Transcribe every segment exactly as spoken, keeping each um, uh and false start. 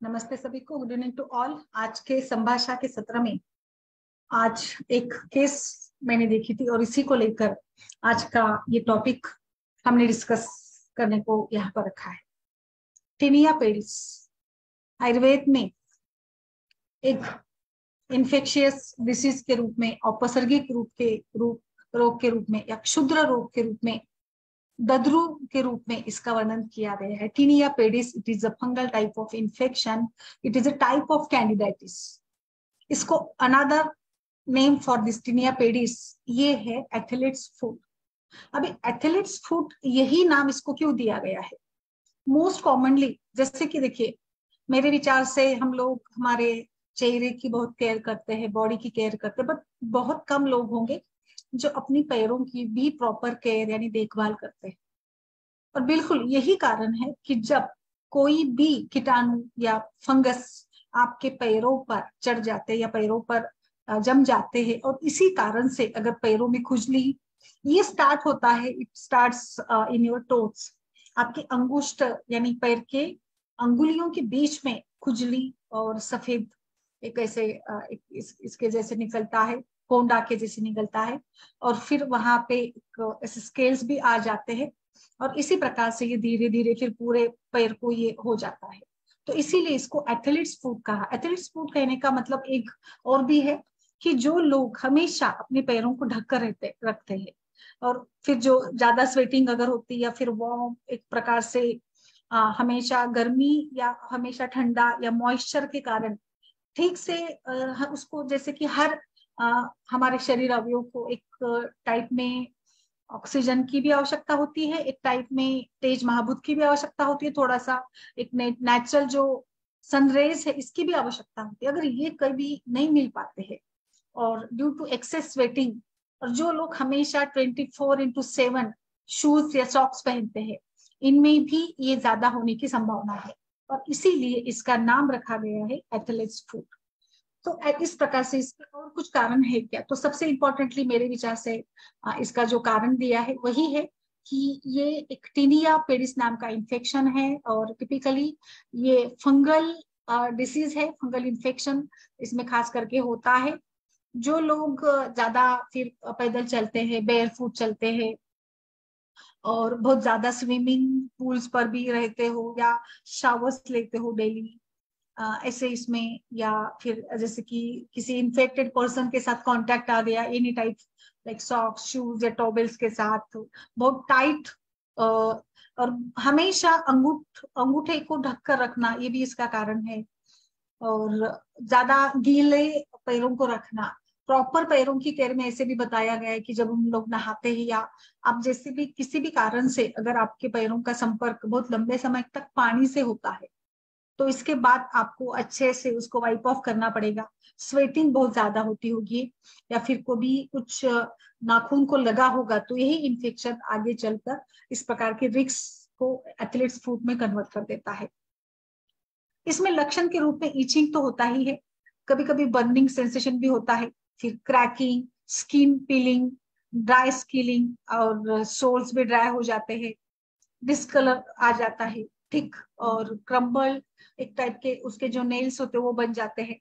नमस्ते सभी को, गुड इवनिंग टू ऑल। आज के संभाषा के सत्र में आज एक केस मैंने देखी थी और इसी को लेकर आज का ये टॉपिक हमने डिस्कस करने को यहाँ पर रखा है। टीनिया पेडिस आयुर्वेद में एक इन्फेक्शियस डिसीज के रूप में, अपसर्गिक रूप के रूप रोग के रूप में या क्षुद्र रोग के रूप में, दद्रु के रूप में इसका वर्णन किया गया है। Tinea pedis, it is a fungal type of infection, it is a type of candidiasis. इसको another name for this tinea pedis ये है एथलीट्स फुट। अभी एथलीट्स फुट यही नाम इसको क्यों दिया गया है? मोस्ट कॉमनली, जैसे कि देखिए, मेरे विचार से हम लोग हमारे चेहरे की बहुत केयर करते हैं, बॉडी की केयर करते हैं, बट बहुत कम लोग होंगे जो अपनी पैरों की भी प्रॉपर केयर यानी देखभाल करते हैं। और बिल्कुल यही कारण है कि जब कोई भी कीटाणु या फंगस आपके पैरों पर चढ़ जाते हैं या पैरों पर जम जाते हैं, और इसी कारण से अगर पैरों में खुजली ये स्टार्ट होता है, it starts in your toes, आपके अंगुष्ठ यानी पैर के अंगुलियों के बीच में खुजली और सफेद एक ऐसे एक, इस, इसके जैसे निकलता है, कोंडा के जैसे निकलता है, और फिर वहां पे ऐसे स्केल्स भी आ जाते हैं, और इसी प्रकार से ये धीरे धीरे फिर पूरे पैर को ये हो जाता है। तो इसीलिए इसको एथलीट्स फुट कहा। एथलीट्स फुट कहने का मतलब एक और भी है कि जो लोग हमेशा अपने पैरों को ढककर रहते रखते हैं, और फिर जो ज्यादा स्वेटिंग अगर होती है या फिर वार्म एक प्रकार से आ, हमेशा गर्मी या हमेशा ठंडा या मॉइस्चर के कारण ठीक से आ, उसको जैसे कि हर आ, हमारे शरीर अवयव को एक टाइप में ऑक्सीजन की भी आवश्यकता होती है, एक टाइप में तेज महाभूत की भी आवश्यकता होती है, थोड़ा सा एक नेचुरल जो सनरेज है इसकी भी आवश्यकता होती है। अगर ये कभी नहीं मिल पाते हैं और ड्यू टू एक्सेस स्वेटिंग, और जो लोग हमेशा twenty four into seven shoes या सॉक्स पहनते हैं, इनमें भी ये ज्यादा होने की संभावना है, और इसीलिए इसका नाम रखा गया है एथलीट्स फुट। तो इस प्रकार से इसका और कुछ कारण है क्या? तो सबसे इंपॉर्टेंटली मेरे विचार से इसका जो कारण दिया है वही है कि ये एक टीनिया पेडिस नाम का इन्फेक्शन है, और टिपिकली ये फंगल डिसीज है, फंगल इन्फेक्शन इसमें खास करके होता है। जो लोग ज्यादा फिर पैदल चलते हैं, बेयर फुट चलते हैं, और बहुत ज्यादा स्विमिंग पूल्स पर भी रहते हो या शावर्स लेते हो डेली, ऐसे इसमें, या फिर जैसे कि किसी इन्फेक्टेड पर्सन के साथ कांटेक्ट आ गया any type like socks, shoes या टॉवेल्स के साथ, बहुत टाइट, और हमेशा अंगूठ अंगूठे को ढककर रखना ये भी इसका कारण है, और ज्यादा गीले पैरों को रखना। प्रॉपर पैरों की केयर में ऐसे भी बताया गया है कि जब हम लोग नहाते हैं या आप जैसे भी किसी भी कारण से अगर आपके पैरों का संपर्क बहुत लंबे समय तक पानी से होता है, तो इसके बाद आपको अच्छे से उसको वाइप ऑफ करना पड़ेगा। स्वेटिंग बहुत ज्यादा होती होगी या फिर कोई कुछ नाखून को लगा होगा, तो यही इन्फेक्शन आगे चलकर इस प्रकार के रिस्क को एथलीट्स फुट में कन्वर्ट कर देता है। इसमें लक्षण के रूप में ईचिंग तो होता ही है, कभी कभी बर्निंग सेंसेशन भी होता है, फिर cracking, skin peeling, dry scaling, और सोल्स भी ड्राई हो जाते हैं, डिस्कलर आ जाता है, ठीक, और क्रम्बल एक टाइप के उसके जो नेल्स होते हैं वो बन जाते हैं,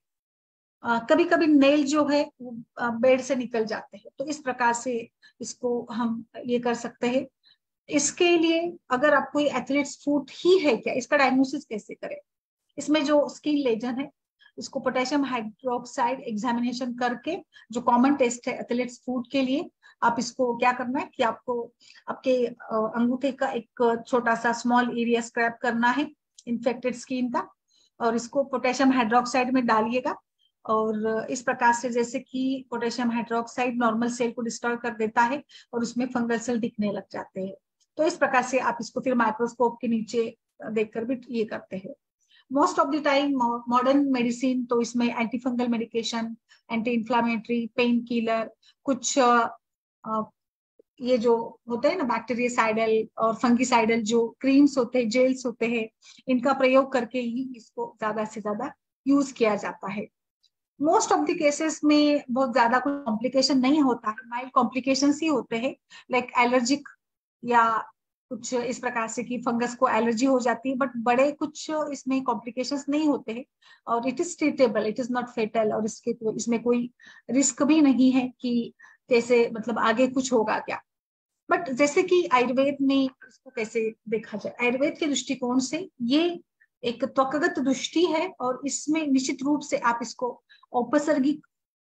कभी कभी नेल जो है वो बेड से निकल जाते हैं। तो इस प्रकार से इसको हम ये कर सकते हैं। इसके लिए अगर आपको एथलीट्स फुट ही है क्या, इसका डायग्नोसिस कैसे करें? इसमें जो स्किन लेजन है इसको पोटेशियम हाइड्रोक्साइड एग्जामिनेशन करके, जो कॉमन टेस्ट है एथलीट्स फुट के लिए, आप इसको क्या करना है कि आपको आपके अंगूठे का एक छोटा सा स्मॉल एरिया स्क्रैप करना है इन्फेक्टेड स्किन का, और इसको पोटेशियम हाइड्रोक्साइड में डालिएगा, और इस प्रकार से जैसे कि पोटेशियम हाइड्रोक्साइड नॉर्मल सेल को डिस्ट्रॉय कर देता है और उसमें फंगल सेल दिखने लग जाते हैं। तो इस प्रकार से आप इसको फिर माइक्रोस्कोप के नीचे देखकर भी ये करते हैं। Most of the time modern medicine तो इसमें anti fungal medication, anti inflammatory, pain killer, कुछ आ, आ, ये जो होते हैं ना बैक्टीरियासाइडल और फंगिसाइडल जो क्रीम्स होते हैं, जेल्स होते हैं, इनका प्रयोग करके ही इसको ज्यादा से ज्यादा यूज किया जाता है। मोस्ट ऑफ द केसेस में बहुत ज्यादा कोई कॉम्प्लिकेशन नहीं होता है, माइल्ड कॉम्प्लिकेशंस ही होते हैं, लाइक एलर्जिक या कुछ इस प्रकार से कि फंगस को एलर्जी हो जाती है, बट बड़े कुछ इसमें कॉम्प्लिकेशंस नहीं होते हैं और it is treatable, it is not fatal, और इसके इसमें कोई रिस्क भी नहीं है कि कैसे मतलब आगे कुछ होगा क्या। बट जैसे कि आयुर्वेद में इसको कैसे देखा जाए, आयुर्वेद के दृष्टिकोण से ये एक त्वकगत दृष्टि है और इसमें निश्चित रूप से आप इसको औपसर्गिक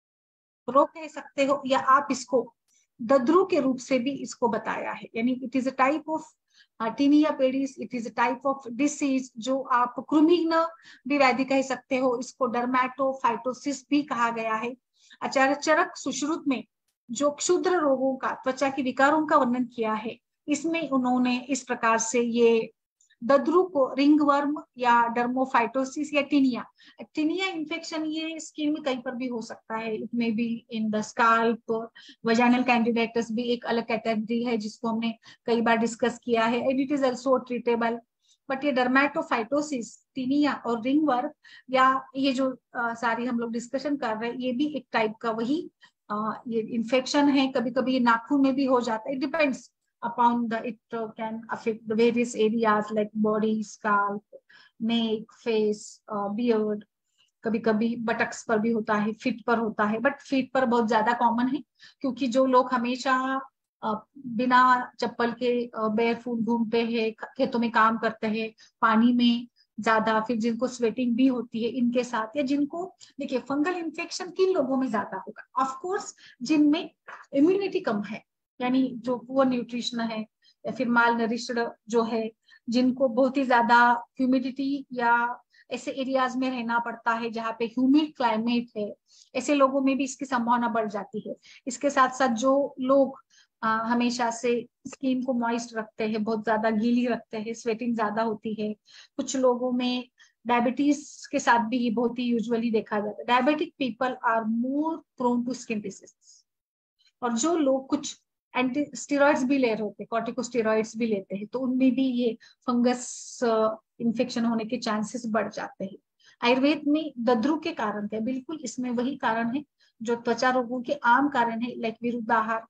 रोग कह सकते हो या आप इसको दद्रु के रूप से भी इसको बताया है, यानी it is a type of tinea pedis, it is a type of disease जो आप कृमिघ्न भी व्याधि कह सकते हो, इसको डर्मेटोफाइटोसिस भी कहा गया है। आचार्य चरक सुश्रुत में जो क्षुद्र रोगों का, त्वचा के विकारों का वर्णन किया है, इसमें उन्होंने इस प्रकार से ये दद्रु को रिंगवर्म या डर्मोफाइटोसिस या टीनिया, टीनिया इन्फेक्शन ये स्किन में कहीं पर भी हो सकता है, it may be in the scalp, vaginal candidiasis भी एक अलग कैटेगरी है जिसको हमने कई बार डिस्कस किया है, and it is also treatable. But ये डर्मेटोफाइटोसिस, टीनिया और रिंगवर्म या ये जो आ, सारी हम लोग डिस्कशन कर रहे हैं, ये भी एक टाइप का वही आ, ये इन्फेक्शन है। कभी कभी ये नाखून में भी हो जाता है, it depends upon the it uh, can affect the various areas like body, scalp, neck, face, uh, beard, कभी कभी बटक्स पर भी होता है, फीट पर होता है, बट फीट पर बहुत ज्यादा कॉमन है क्योंकि जो लोग हमेशा uh, बिना चप्पल के बेयर फुट घूमते हैं, खेतों में काम करते हैं, पानी में ज्यादा, फिर जिनको स्वेटिंग भी होती है इनके साथ, या जिनको देखिए फंगल इन्फेक्शन किन लोगों में ज्यादा होगा, ऑफ कोर्स जिनमें इम्यूनिटी कम है, यानी जो पुअर न्यूट्रिशन है या फिर माल नरिश्ड जो है, जिनको बहुत ही ज्यादा ह्यूमिडिटी या ऐसे एरियाज में रहना पड़ता है जहाँ पे ह्यूमिड क्लाइमेट है, ऐसे लोगों में भी इसकी संभावना बढ़ जाती है। इसके साथ साथ जो लोग आ, हमेशा से स्किन को मॉइस्ट रखते हैं, बहुत ज्यादा गीली रखते हैं, स्वेटिंग ज्यादा होती है, कुछ लोगों में डायबिटीज के साथ भी ये बहुत ही यूजुअली देखा जाता है, diabetic people are more prone to skin disease. और जो लोग कुछ एंटी स्टेरॉइड्स भी ले रहे होते हैं, कॉर्टिकोस्टेरॉइड्स भी लेते हैं, तो उनमें भी ये फंगस इन्फेक्शन होने के चांसेस बढ़ जाते हैं। आयुर्वेद में दद्रु के कारण है, बिल्कुल इसमें वही कारण है जो त्वचा रोगों के आम कारण है, लाइक विरुद्ध आहार,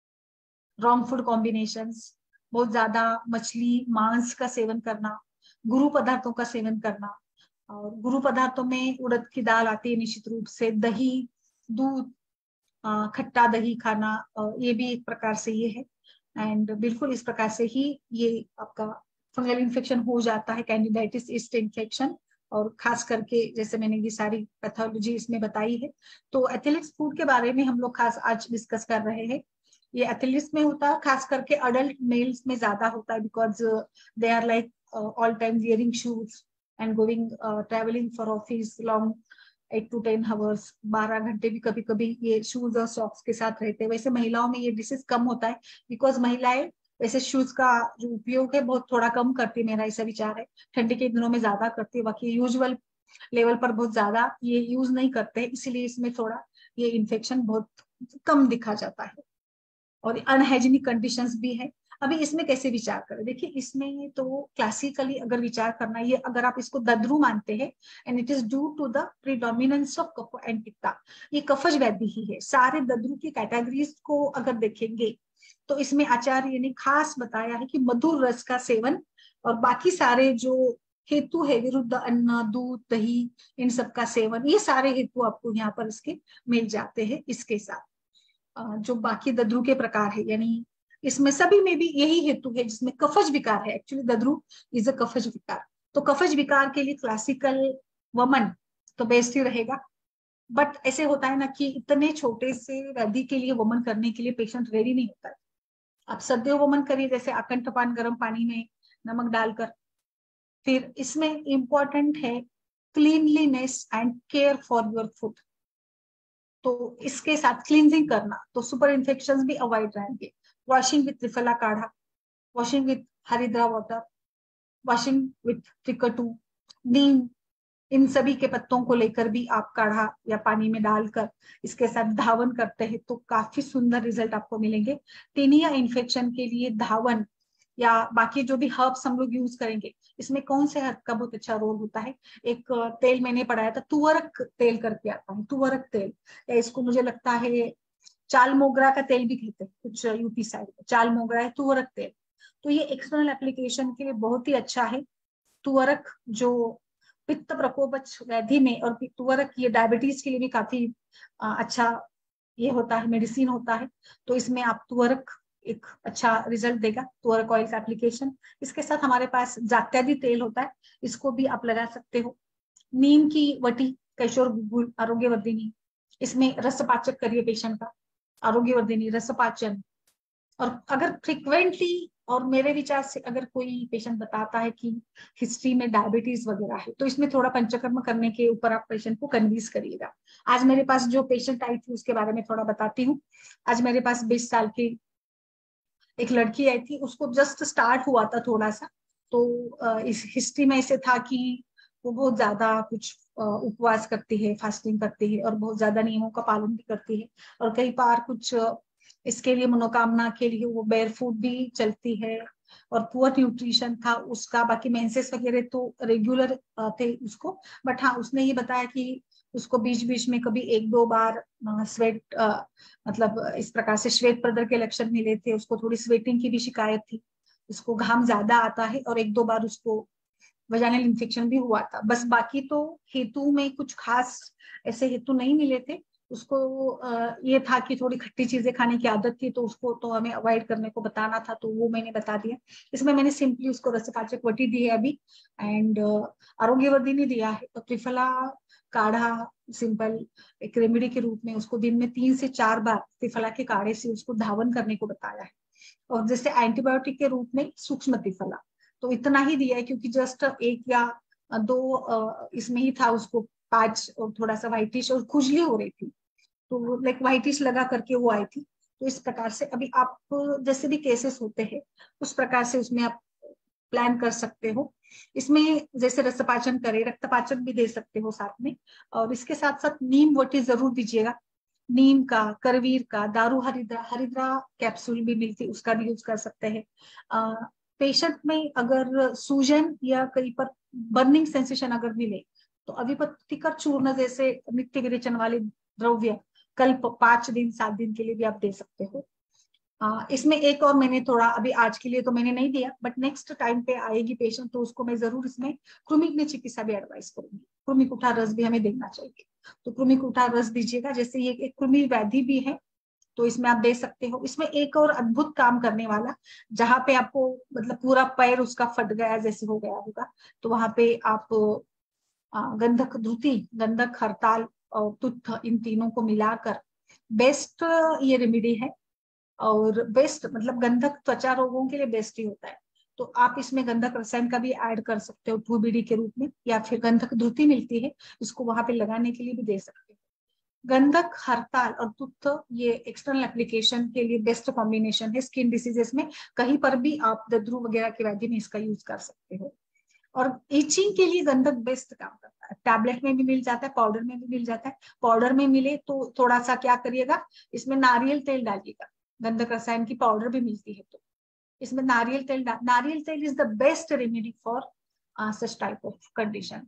रॉन्ग फूड कॉम्बिनेशंस, बहुत ज्यादा मछली मांस का सेवन करना, गुरु पदार्थों का सेवन करना, और गुरु पदार्थों में उड़द की दाल आती है निश्चित रूप से, दही, दूध, खट्टा दही खाना, ये भी एक प्रकार से ये है। एंड बिल्कुल इस प्रकार से ही ये आपका फंगल इन्फेक्शन हो जाता है, कैंडिडाइटिस ईस्ट इन्फेक्शन, और खास करके जैसे मैंने ये सारी पैथोलॉजी इसमें बताई है। तो एथिलेट्स फूड के बारे में हम लोग खास आज डिस्कस कर रहे हैं। ये एथिलेट्स में होता है, खास करके अडल्ट मेल्स में ज्यादा होता है, because they are like all time wearing shoes and going travelling for office long eight to ten hours, बारह घंटे भी कभी कभी ये शूज और सॉक्स के साथ रहते हैं। वैसे महिलाओं में ये डिसीज कम होता है, बिकॉज महिलाएं वैसे शूज का जो उपयोग है बहुत थोड़ा कम करती है, मेरा ऐसा विचार है, ठंडी के दिनों में ज्यादा करती है, बाकी यूजुअल लेवल पर बहुत ज्यादा ये यूज नहीं करते हैं, इसलिए इसमें थोड़ा ये इन्फेक्शन बहुत कम दिखा जाता है। और अनहाइजीनिक कंडीशंस भी है। अभी इसमें कैसे विचार करें, देखिए इसमें तो क्लासिकली अगर विचार करना, ये अगर आप इसको दद्रु मानते हैं, and it is due to the predominance of kapha and pitta, ये कफज व्याधि ही है। सारे दद्रु की कैटेगरीज को अगर देखेंगे तो इसमें आचार्य ने खास बताया है कि मधुर रस का सेवन और बाकी सारे जो हेतु है, विरुद्ध अन्न, दूध, दही, इन सब का सेवन, ये सारे हेतु आपको यहाँ पर इसके मिल जाते हैं। इसके साथ जो बाकी दद्रु के प्रकार है, यानी इसमें सभी में भी यही हेतु है जिसमें कफज विकार है, एक्चुअली दद्रु इज अ कफज विकार। तो कफज विकार के लिए क्लासिकल वमन तो बेस्ट ही रहेगा, बट ऐसे होता है ना कि इतने छोटे से व्याधि के लिए वमन करने के लिए पेशेंट रेडी नहीं होता है। आप सदैव वमन करिए, जैसे आकंठपान गर्म पानी में नमक डालकर। फिर इसमें इंपॉर्टेंट है cleanliness and care for your food, तो इसके साथ क्लींजिंग करना, तो सुपर इन्फेक्शन भी अवॉइड रहेंगे। Washing with triphala kadha, washing with haridra water, washing with trikatu, neem, इन सभी के पत्तों को लेकर भी आप काढ़ा या पानी में डालकर इसके साथ धावन करते हैं तो काफी सुंदर रिजल्ट आपको मिलेंगे। टीनिया इन्फेक्शन के लिए धावन या बाकी जो भी हर्ब्स हम लोग यूज करेंगे, इसमें कौन से हर्ब का बहुत अच्छा रोल होता है, एक तेल मैंने पढ़ाया था, तुवरक तेल करके आता है, तुवरक तेल, या इसको मुझे लगता है चाल मोगरा का तेल भी कहते हैं कुछ यूपी साइड में, चाल मोगरा है तुवरक तेल, तो ये एक्सटर्नल एप्लीकेशन के लिए बहुत ही अच्छा है। तुअरक जो पित्त प्रकोपच व्याधि में, और तुअरक ये डायबिटीज के लिए भी काफी अच्छा ये होता है, मेडिसिन होता है। तो इसमें आप तुअरक एक अच्छा रिजल्ट देगा, तुअरक ऑयल का एप्लीकेशन। इसके साथ हमारे पास जात्यादि तेल होता है, इसको भी आप लगा सकते हो। नीम की वटी, कैशोर गुगुल, आरोग्यवर्धिनी, इसमें रसपाचक करिए पेशेंट का, आरोग्यवर्धिनी, रसपाचन। और अगर फ्रिक्वेंटली, और मेरे विचार से अगर कोई पेशेंट बताता है कि हिस्ट्री में डायबिटीज वगैरह है, तो इसमें थोड़ा पंचकर्म करने के ऊपर आप पेशेंट को कन्विंस करिएगा। आज मेरे पास जो पेशेंट आई थी उसके बारे में थोड़ा बताती हूँ। आज मेरे पास बीस साल की एक लड़की आई थी, उसको जस्ट स्टार्ट हुआ था थोड़ा सा। तो इस हिस्ट्री में ऐसे था कि वो बहुत ज्यादा कुछ उपवास करती है, फास्टिंग करती है, और बहुत ज्यादा नियमों का पालन भी करती है, और कई बार कुछ इसके लिए मनोकामना के लिए वो बेयर फूट भी चलती है, और पुअर न्यूट्रिशन था उसका। बाकी मेंसेस वगैरह तो रेगुलर थे उसको, बट हाँ उसने ये बताया कि उसको बीच बीच में कभी एक दो बार स्वेट मतलब इस प्रकार से श्वेत प्रदर के लक्षण मिले थे, उसको थोड़ी स्वेटिंग की भी शिकायत थी, उसको घाम ज्यादा आता है, और एक दो बार उसको वजाइनल इन्फेक्शन भी हुआ था। बस बाकी तो हेतु में कुछ खास ऐसे हेतु नहीं मिले थे उसको। ये था कि थोड़ी खट्टी चीजें खाने की आदत थी, तो उसको तो हमें अवॉइड करने को बताना था, तो वो मैंने बता दिया। इसमें मैंने सिंपली उसको रसपाचक वटी दी है अभी, एंड आरोग्यवर्धिनी दिया है। तो त्रिफला काढ़ा सिंपल एक रेमेडी के रूप में उसको दिन में तीन से चार बार त्रिफला के काढ़े से उसको धावन करने को बताया है। और जैसे एंटीबायोटिक के रूप में सूक्ष्म त्रिफला, तो इतना ही दिया है, क्योंकि जस्ट एक या दो इसमें ही था उसको पाँच, और थोड़ा सा व्हाइटिश और खुजली हो रही थी, तो लाइक व्हाइटिश लगा करके वो आई थी। तो इस प्रकार से अभी आप जैसे भी केसेस होते हैं उस प्रकार से उसमें आप प्लान कर सकते हो। इसमें जैसे रसपाचन करे, रक्तपाचन भी दे सकते हो साथ में, और इसके साथ साथ नीम वटी जरूर दीजिएगा। नीम का, करवीर का, दारू हरिद्रा, हरिद्रा कैप्सूल भी मिलती, उसका भी यूज कर सकते हैं। पेशेंट में अगर सूजन या कहीं पर बर्निंग सेंसेशन अगर मिले, तो अभिपत्तिकर चूर्ण जैसे नित्य विरेचन वाले द्रव्य कल्प पांच दिन सात दिन के लिए भी आप दे सकते हो। आ, इसमें एक और मैंने थोड़ा अभी आज के लिए तो मैंने नहीं दिया, बट नेक्स्ट टाइम पे आएगी पेशेंट तो उसको मैं जरूर इसमें कृमिक चिकित्सा भी एडवाइस करूंगी। कृमिकुठा रस भी हमें देना चाहिए, तो कृमिकुठा रस दीजिएगा। जैसे ये एक कृमि व्याधि भी है, तो इसमें आप दे सकते हो। इसमें एक और अद्भुत काम करने वाला, जहां पे आपको मतलब पूरा पैर उसका फट गया जैसे हो गया होगा, तो वहां पे आप गंधक धुति, गंधक हड़ताल और तुत्थ, इन तीनों को मिलाकर बेस्ट ये रेमेडी है। और बेस्ट मतलब गंधक त्वचा रोगों के लिए बेस्ट ही होता है, तो आप इसमें गंधक रसायन का भी ऐड कर सकते हो टू बीडी के रूप में, या फिर गंधक धुति मिलती है, इसको वहां पे लगाने के लिए भी दे सकते हो। गंधक हड़ताल और तुत्थ ये एक्सटर्नल एप्लीकेशन के लिए बेस्ट कॉम्बिनेशन है। स्किन डिसीजेस में कहीं पर भी आप दद्रू वगैरह की व्याधि में इसका यूज कर सकते हो। और इचिंग के लिए गंधक बेस्ट काम करता है, टैबलेट में भी मिल जाता है, पाउडर में भी मिल जाता है। पाउडर में मिले तो थोड़ा सा क्या करिएगा, इसमें नारियल तेल डालिएगा। गंधक रसायन की पाउडर भी मिलती है, तो इसमें नारियल तेल, नारियल तेल is the best remedy for such type of condition.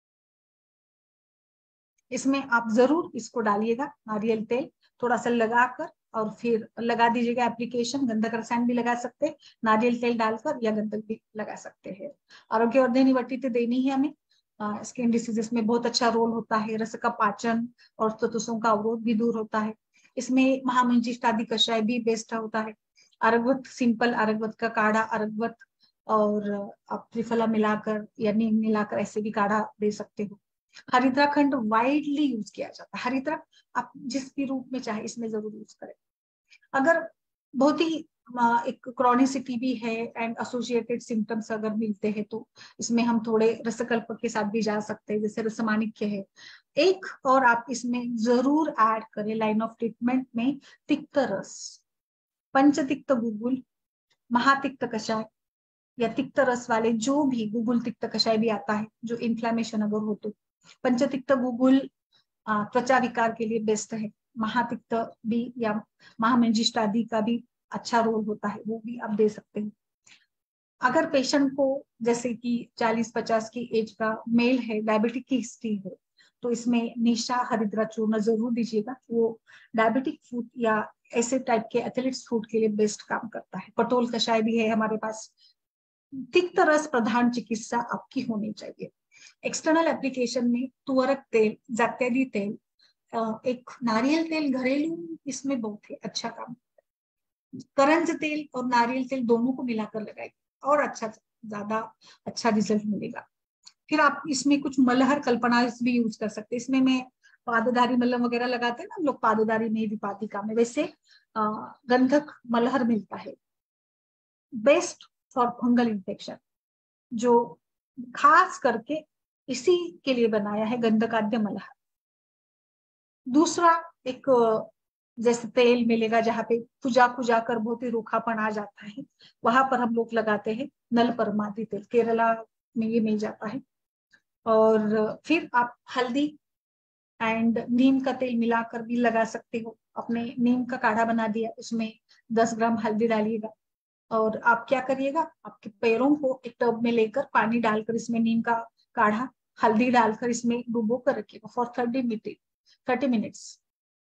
इसमें आप जरूर इसको डालिएगा, नारियल तेल थोड़ा सा लगाकर, और फिर लगा दीजिएगा एप्लीकेशन। गंधक रसायन भी लगा सकते हैं नारियल तेल डालकर, या गंधक भी लगा सकते हैं। आरोग्यवर्धिनी वटी तो देनी है हमें। स्किन डिसीजेस में बहुत अच्छा रोल होता है, रस का पाचन और ततुसों का अवरोध भी दूर होता है। इसमें महामंजिष्टादि कषाय भी बेस्ट होता है। अरगवत, सिंपल अरगवत का काढ़ा, अरगवत और आप त्रिफला मिलाकर या नीम मिलाकर ऐसे भी काढ़ा दे सकते हो। हरिद्रा खंड वाइडली यूज किया जाता है। हरिद्रा आप जिस भी रूप में चाहे इसमें जरूर यूज करें। अगर बहुत ही एक क्रॉनिसिटी भी है एंड एसोसिएटेड सिम्टम्स अगर मिलते हैं, तो इसमें हम थोड़े रसकल्प के साथ भी जा सकते हैं, जैसे रसमाणिक्य है एक। और आप इसमें जरूर ऐड करें लाइन ऑफ ट्रीटमेंट में तिक्त रस, पंचतिक्त गुगुल, महातिक्त कषाय, या तिक्त रस वाले जो भी गुगुल तिक्त कषाय भी आता है, जो इन्फ्लामेशन अगर हो तो। पंचतिक्त गुगुल त्वचा विकार के लिए बेस्ट है। महातिक्त भी या महामंजिष्टादि का भी अच्छा रोल होता है, वो भी आप दे सकते हैं। अगर पेशेंट को जैसे कि चालीस पचास की एज का मेल है, डायबिटिक की हिस्ट्री है, तो इसमें निशा हरिद्रा चूर्ण जरूर दीजिएगा। वो डायबिटिक फूट या ऐसे टाइप के एथलीट्स फूड के लिए बेस्ट काम करता है। पटोल कषाय भी है हमारे पास। तिक्त रस प्रधान चिकित्सा आपकी होनी चाहिए। एक्सटर्नल एप्लीकेशन में तुअरक तेल, जात्यादी तेल, एक नारियल तेल घरेलू इसमें बहुत ही अच्छा काम। करंज तेल और नारियल तेल दोनों को मिलाकर लगाइए और अच्छा ज्यादा अच्छा रिजल्ट मिलेगा। फिर आप इसमें कुछ मलहर कल्पनाल्स भी यूज कर सकते हैं। इसमें मैं पाददारी मलहम वगैरह लगाते हैं ना हम लोग, पाददारी में भी पातिका में, वैसे गंधक मलहर मिलता है, बेस्ट फॉर फंगल इन्फेक्शन, जो खास करके इसी के लिए बनाया है गंधकाद्य मलहर। दूसरा एक जैसे तेल मिलेगा जहाँ पे खुजा खुजा कर बहुत ही रूखापन आ जाता है, वहां पर हम लोग लगाते हैं नल परमादी तेल, केरला में ये मिल जाता है। और फिर आप हल्दी एंड नीम का तेल मिलाकर भी लगा सकते हो। अपने नीम का काढ़ा बना दिया, उसमें दस ग्राम हल्दी डालिएगा और आप क्या करिएगा, आपके पैरों को एक टब में लेकर पानी डालकर इसमें नीम का काढ़ा हल्दी डालकर इसमें डुबो कर रखिएगा for thirty minute thirty minutes.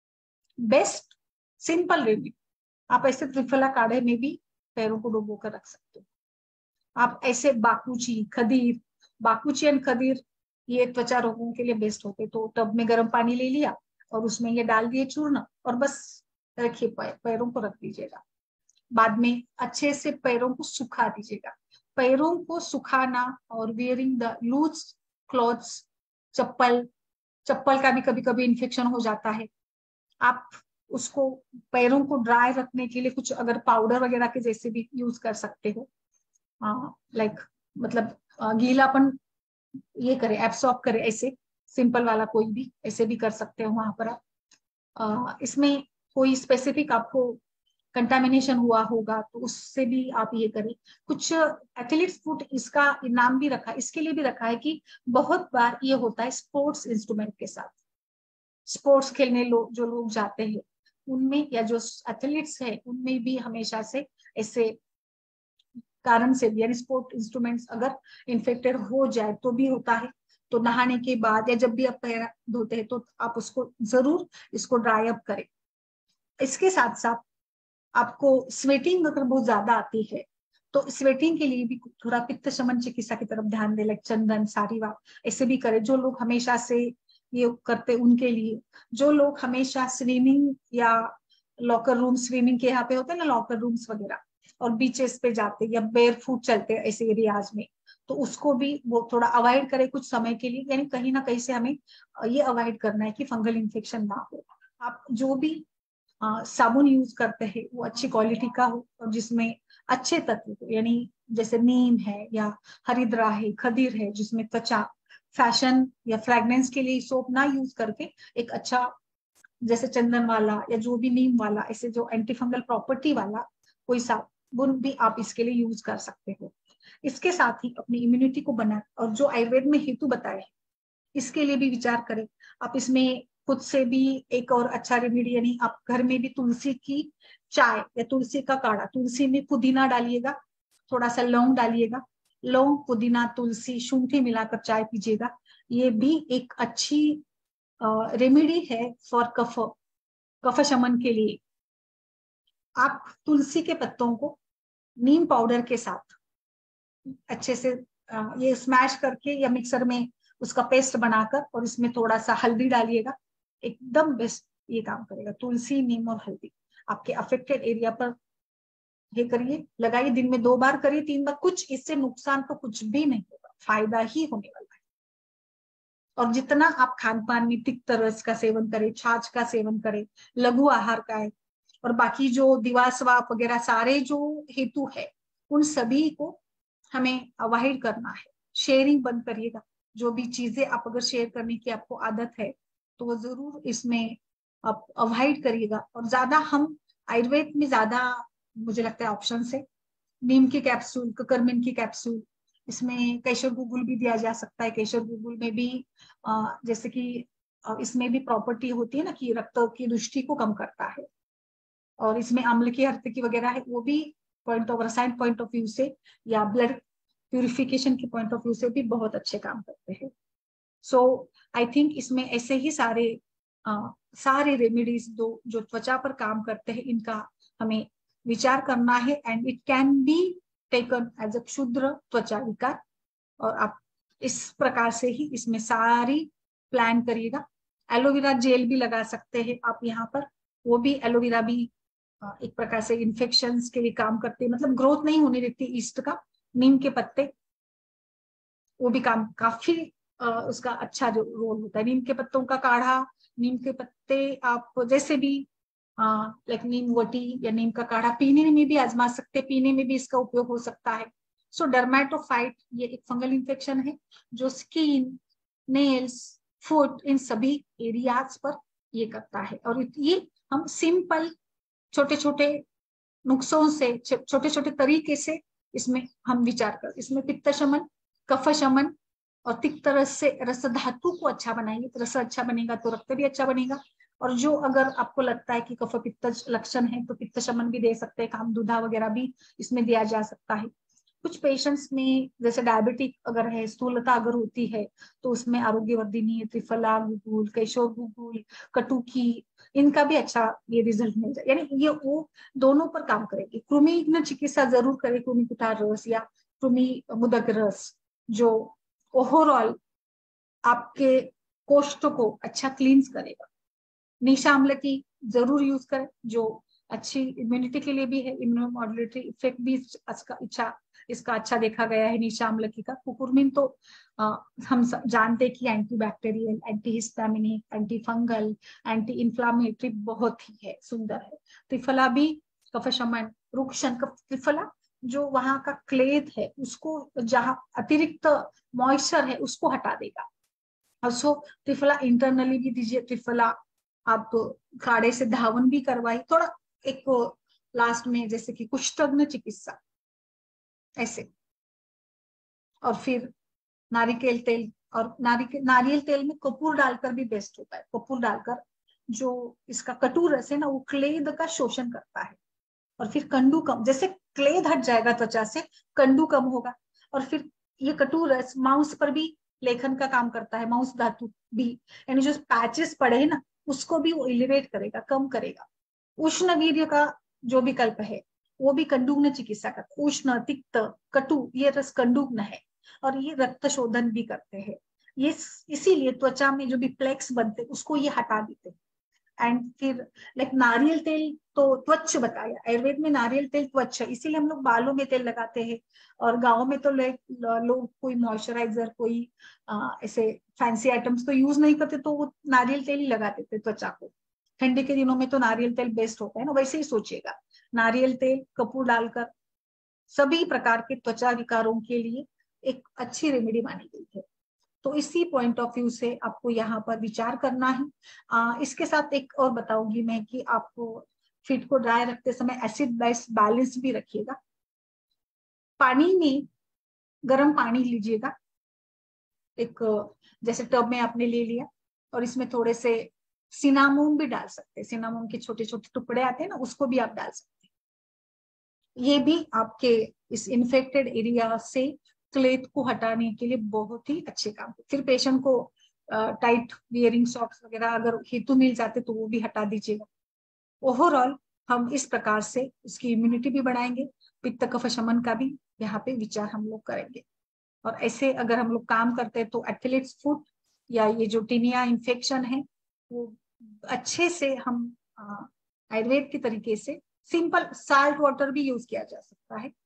Best simple remedy. आप ऐसे त्रिफला काढ़े में भी पैरों को डुबो कर रख सकते हो। आप ऐसे बाकुची, खदीर, बाकुची एंड खदीर ये त्वचा रोगों के लिए बेस्ट होते। तो टब में गर्म पानी ले लिया और उसमें ये डाल दिए चूर्ण और बस रखिए, पैरों को रख दीजिएगा। बाद में अच्छे से पैरों को सुखा दीजिएगा। पैरों को सुखाना और वेयरिंग द लूज क्लॉथ्स, चप्पल चप्पल का भी कभी कभी इन्फेक्शन हो जाता है। आप उसको पैरों को ड्राई रखने के लिए कुछ अगर पाउडर वगैरह के जैसे भी यूज कर सकते हो, लाइक मतलब गीलापन ये करे, एब्सॉर्ब करे, ऐसे सिंपल वाला कोई भी ऐसे भी कर सकते हो वहां पर आप। आ, इसमें कोई स्पेसिफिक आपको कंटामिनेशन हुआ होगा तो उससे भी आप ये करें। कुछ एथलीट्स फूड इसका नाम भी रखा, इसके लिए भी रखा है कि बहुत बार ये होता है स्पोर्ट्स इंस्ट्रूमेंट के साथ, स्पोर्ट्स खेलने लो, जो लोग जाते हैं उनमें या जो एथलीट्स है उनमें भी हमेशा से ऐसे कारण से भी, यानी स्पोर्ट इंस्ट्रूमेंट्स अगर इन्फेक्टेड हो जाए तो भी होता है। तो नहाने के बाद या जब भी आप पैर धोते हैं तो आप उसको जरूर इसको ड्राई अप करें। इसके साथ साथ आपको स्वेटिंग अगर बहुत ज्यादा आती है तो स्वेटिंग के लिए भी थोड़ा पित्त शमन चिकित्सा की तरफ ध्यान दे, लाइक चंदन, सारीवा ऐसे भी करें। जो लोग हमेशा से ये करते उनके लिए, जो लोग हमेशा स्विमिंग या लॉकर रूम, स्विमिंग के यहाँ पे होते हैं ना लॉकर रूम्स वगैरह, और बीचेस पे जाते या बेयर फुट चलते ऐसे एरियाज में, तो उसको भी वो थोड़ा अवॉइड करे कुछ समय के लिए। यानी कहीं ना कहीं से हमें ये अवॉइड करना है कि फंगल इन्फेक्शन ना हो। आप जो भी आ, साबुन यूज करते हैं वो अच्छी क्वालिटी का हो और जिसमें अच्छे तत्व हो, यानी जैसे नीम है या हरिद्रा है, खदीर है, जिसमें त्वचा फैशन या फ्रेग्रेंस के लिए सोप ना यूज करके एक अच्छा जैसे चंदन वाला या जो भी नीम वाला ऐसे जो एंटी फंगल प्रॉपर्टी वाला कोई साबुन भी आप इसके लिए यूज कर सकते हो। इसके साथ ही अपनी इम्यूनिटी को बना और जो आयुर्वेद में हेतु बताए हैं इसके लिए भी विचार करें। आप इसमें खुद से भी एक और अच्छा रेमेडी, यानी आप घर में भी तुलसी की चाय या तुलसी का काढ़ा, तुलसी में पुदीना डालिएगा, थोड़ा सा लौंग डालिएगा, लौंग, पुदीना, तुलसी, शुंठी मिलाकर चाय पीजिएगा। ये भी एक अच्छी रेमेडी है फॉर कफ कफ शमन के लिए। आप तुलसी के पत्तों को नीम पाउडर के साथ अच्छे से आ, ये स्मैश करके या मिक्सर में उसका पेस्ट बनाकर और इसमें थोड़ा सा हल्दी डालिएगा, एकदम बेस्ट ये काम करेगा। तुलसी, नीम और हल्दी आपके अफेक्टेड एरिया पर ये करिए, लगाइए, दिन में दो बार करिए, तीन बार, कुछ इससे नुकसान तो कुछ भी नहीं होगा, फायदा ही होने वाला है। और जितना आप खान पान में तिक्त रस का सेवन करें, छाछ का सेवन करें, लघु आहार का है, और बाकी जो दिवास्वाप वगैरह सारे जो हेतु है उन सभी को हमें अवॉइड करना है। शेयरिंग बंद करिएगा। जो भी चीजें आप अगर शेयर करने की आपको आदत है तो वो जरूर इसमें आप अवॉइड करिएगा। और ज्यादा हम आयुर्वेद में ज्यादा मुझे लगता है ऑप्शन है, नीम की कैप्सूल, ककरमिन की कैप्सूल, इसमें केशर गुगुल भी दिया जा सकता है। केशर गुगुल में भी आ, जैसे कि इसमें भी प्रॉपर्टी होती है ना कि रक्त की दुष्टि को कम करता है, और इसमें अम्ल की हर्तकी वगैरह है, वो भी point of rasayana point of view से या ब्लड प्यूरिफिकेशन के पॉइंट ऑफ व्यू से भी बहुत अच्छे काम करते हैं। सो आई थिंक इसमें ऐसे ही सारे आ, सारे रेमेडीज दो जो त्वचा पर काम करते हैं इनका हमें विचार करना है, and it can be taken as a क्षुद्र त्वचा विकार। और आप इस प्रकार से ही इसमें सारी प्लान करिएगा। एलोवेरा जेल भी लगा सकते हैं आप यहाँ पर, वो भी एलोवेरा भी एक प्रकार से इन्फेक्शंस के लिए काम करते हैं, मतलब ग्रोथ नहीं होने देती ईस्ट का। नीम के पत्ते वो भी काम काफी आ, उसका अच्छा जो रोल होता है। नीम के पत्तों का काढ़ा, नीम के पत्ते आप जैसे भी लाइक नीम वटी या नीम का काढ़ा पीने में भी आजमा सकते, पीने में भी इसका उपयोग हो सकता है। सो डर्मेटोफाइट ये एक फंगल इन्फेक्शन है जो स्किन, नेल्स, फुट इन सभी एरियाज पर ये करता है। और ये हम सिंपल छोटे छोटे नुस्खों से, छोटे छोटे तरीके से इसमें हम विचार कर, इसमें पित्त शमन, कफ शमन और तिक्त रस से रस धातु को अच्छा बनाएंगे। तो रस अच्छा बनेगा तो रक्त भी अच्छा बनेगा। और जो अगर आपको लगता है कि कफ पित्त लक्षण है तो पित्त शमन भी दे सकते हैं, कामदूधा वगैरह भी इसमें दिया जा सकता है। कुछ पेशेंट्स में जैसे डायबिटिक अगर है, स्थूलता अगर होती है तो उसमें आरोग्यवर्धिनी, त्रिफला गुगुल, केशोर गुगुल, कटुकी, इनका भी अच्छा ये रिजल्ट मिल जाए। यानी ये वो दोनों पर काम करेगी। कृमि चिकित्सा जरूर करें, कृमि कुठार रस या कृमि मुदक रस जो ओवरऑल आपके कोष्ठ को अच्छा क्लींस करेगा। निशा अम्ल की जरूर यूज करें जो अच्छी इम्यूनिटी के लिए भी है, इम्यूनोमॉड्यूलेटरी इफेक्ट भी इसका अच्छा इसका अच्छा देखा गया है निशा अम्लकी का। कुकुरमिन तो आ, हम जानते हैं कि anti bacterial, anti histaminic, anti fungal, anti inflammatory बहुत ही है, सुंदर है। त्रिफला भी कफ शमन, रुक्षण त्रिफला जो वहां का क्लेद है उसको, जहां अतिरिक्त मॉइस्चर है उसको हटा देगा। और सो त्रिफला इंटरनली भी दीजिए। त्रिफला आप काढ़े से धावन भी करवाई थोड़ा एक लास्ट में, जैसे कि कुष्ठग्न चिकित्सा ऐसे। और फिर नारिकेल तेल, और नारिकेल नारियल तेल में कपूर डालकर भी बेस्ट होता है। कपूर डालकर जो इसका कटु रस है ना वो क्लेद का शोषण करता है। और फिर कंडू कम, जैसे क्लेद हट जाएगा त्वचा से, कंडू कम होगा। और फिर ये कटु रस माउस पर भी लेखन का काम करता है, माउस धातु भी, यानी जो पैचेस पड़े हैं ना उसको भी वो इलिवेट करेगा, कम करेगा। उष्ण वीर्य का जो विकल्प है वो भी कंडुग्न चिकित्सा करता है। उष्ण, तिक्त, कटु ये रस कंडुग्न है और ये रक्त शोधन भी करते हैं। ये इसीलिए त्वचा में जो भी प्लेक्स बनते उसको ये हटा देते हैं। एंड फिर लाइक नारियल तेल तो त्वच बताया, आयुर्वेद में नारियल तेल त्वच है, इसीलिए हम लोग बालों में तेल लगाते हैं। और गाँव में तो लोग कोई मॉइस्चराइजर, कोई ऐसे फैंसी आइटम्स तो यूज नहीं करते, तो वो नारियल तेल ही लगाते थे त्वचा को। ठंडी के दिनों में तो नारियल तेल बेस्ट होता है ना, वैसे ही सोचिएगा। नारियल तेल कपूर डालकर सभी प्रकार के त्वचा विकारों के लिए एक अच्छी रेमेडी मानी गई है। तो इसी पॉइंट ऑफ व्यू से आपको यहाँ पर विचार करना है। आ, इसके साथ एक और बताऊंगी मैं कि आपको फीट को ड्राई रखते समय एसिड बेस बैलेंस भी रखिएगा। पानी में गर्म पानी लीजिएगा, एक जैसे टब में आपने ले लिया, और इसमें थोड़े से सिनामोम भी डाल सकते हैं। सिनामोम के छोटे छोटे टुकड़े आते हैं ना, उसको भी आप डाल सकते हैं। ये भी आपके इस इन्फेक्टेड एरिया से क्लेथ को हटाने के लिए बहुत ही अच्छे काम। फिर पेशेंट को टाइट वियरिंग सॉक्स वगैरह अगर हेतु मिल जाते तो वो भी हटा दीजिएगा। ओवरऑल हम इस प्रकार से उसकी इम्यूनिटी भी बढ़ाएंगे, पित्त कफ शमन का भी यहाँ पे विचार हम लोग करेंगे। और ऐसे अगर हम लोग काम करते हैं तो एथलीट्स फुट या ये जो टीनिया इन्फेक्शन है वो अच्छे से हम आयुर्वेद के तरीके से, सिंपल साल्ट वाटर भी यूज किया जा सकता है,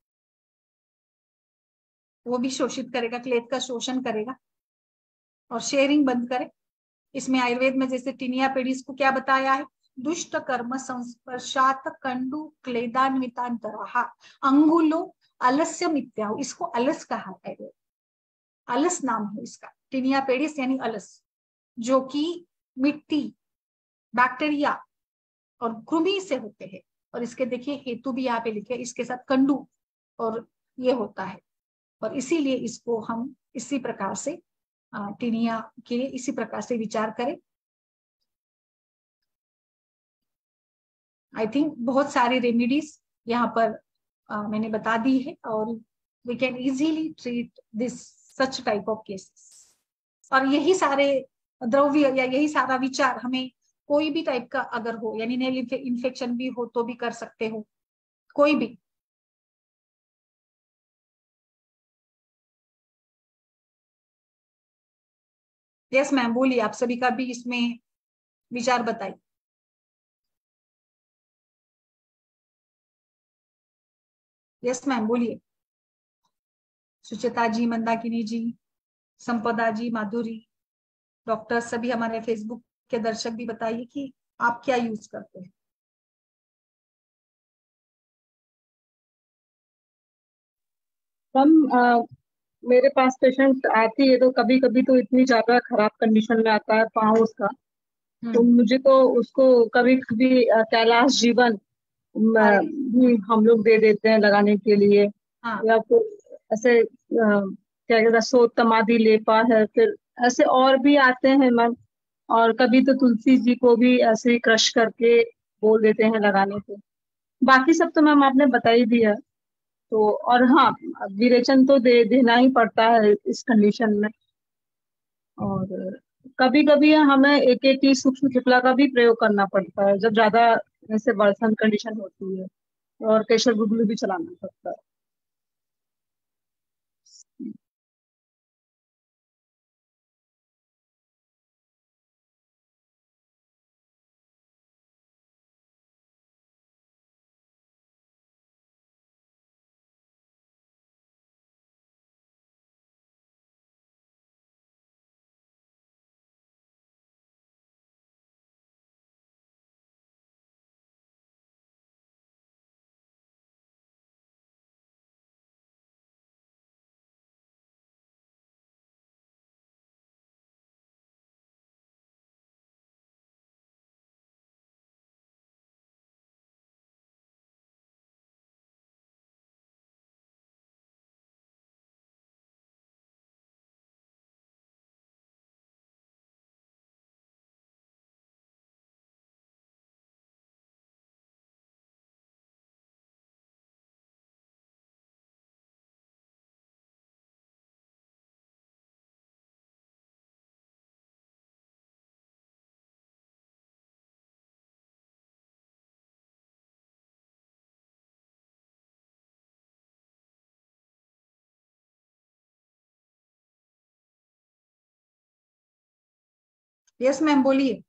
वो भी शोषित करेगा, क्लेथ का शोषण करेगा। और शेयरिंग बंद करें। इसमें आयुर्वेद में जैसे टीनिया पेडिस को क्या बताया है, दुष्ट कर्म संस्पर्शात कंडु क्लेदान्वितांतराहा अंगुलो अलस्य मित्या, इसको अलस कहा है, अलस नाम है इसका। टीनिया पेडिस यानी अलस, जो कि मिट्टी, बैक्टीरिया और कृमि से होते हैं। और इसके देखिए हेतु भी यहाँ पे लिखे, इसके साथ कंडू और ये होता है। और इसीलिए इसको हम इसी प्रकार से टीनिया के इसी प्रकार से विचार करें। आई थिंक बहुत सारी रेमेडीज यहाँ पर आ, मैंने बता दी है, और we can easily treat this such type of cases. और यही सारे द्रव्य या यही सारा विचार हमें कोई भी टाइप का अगर हो, यानी नेल इन्फेक्शन भी हो तो भी कर सकते हो, कोई भी। यस मैम बोलिए, आप सभी का भी इसमें विचार बताइए। यस मैम बोलिए, सुचिता जी, मंदाकिनी जी, संपदा जी, माधुरी, डॉक्टर, सभी हमारे फेसबुक के दर्शक भी बताइए कि आप क्या यूज करते हैं। हम मेरे पास पेशेंट आती है तो कभी कभी तो इतनी ज्यादा खराब कंडीशन में आता है पाँव उसका, तो हम्म। मुझे तो उसको कभी कभी अ, कैलाश जीवन अरे अ, भी हम लोग दे देते हैं लगाने के लिए। हाँ। या फिर ऐसे अ, क्या कहते हैं, सोत तमादी लेपा है, फिर ऐसे और भी आते हैं मैम। और कभी तो तुलसी जी को भी ऐसे ही क्रश करके बोल देते हैं लगाने को। बाकी सब तो मैम आपने बता ही दिया। तो और हाँ, विरेचन तो दे देना ही पड़ता है इस कंडीशन में। और कभी कभी हमें ए के टी सूक्ष्म कृपला का भी प्रयोग करना पड़ता है जब ज्यादा ऐसे वर्षण कंडीशन होती है, और केशर गुगलू भी चलाना पड़ता है। यस मैम बोलिए।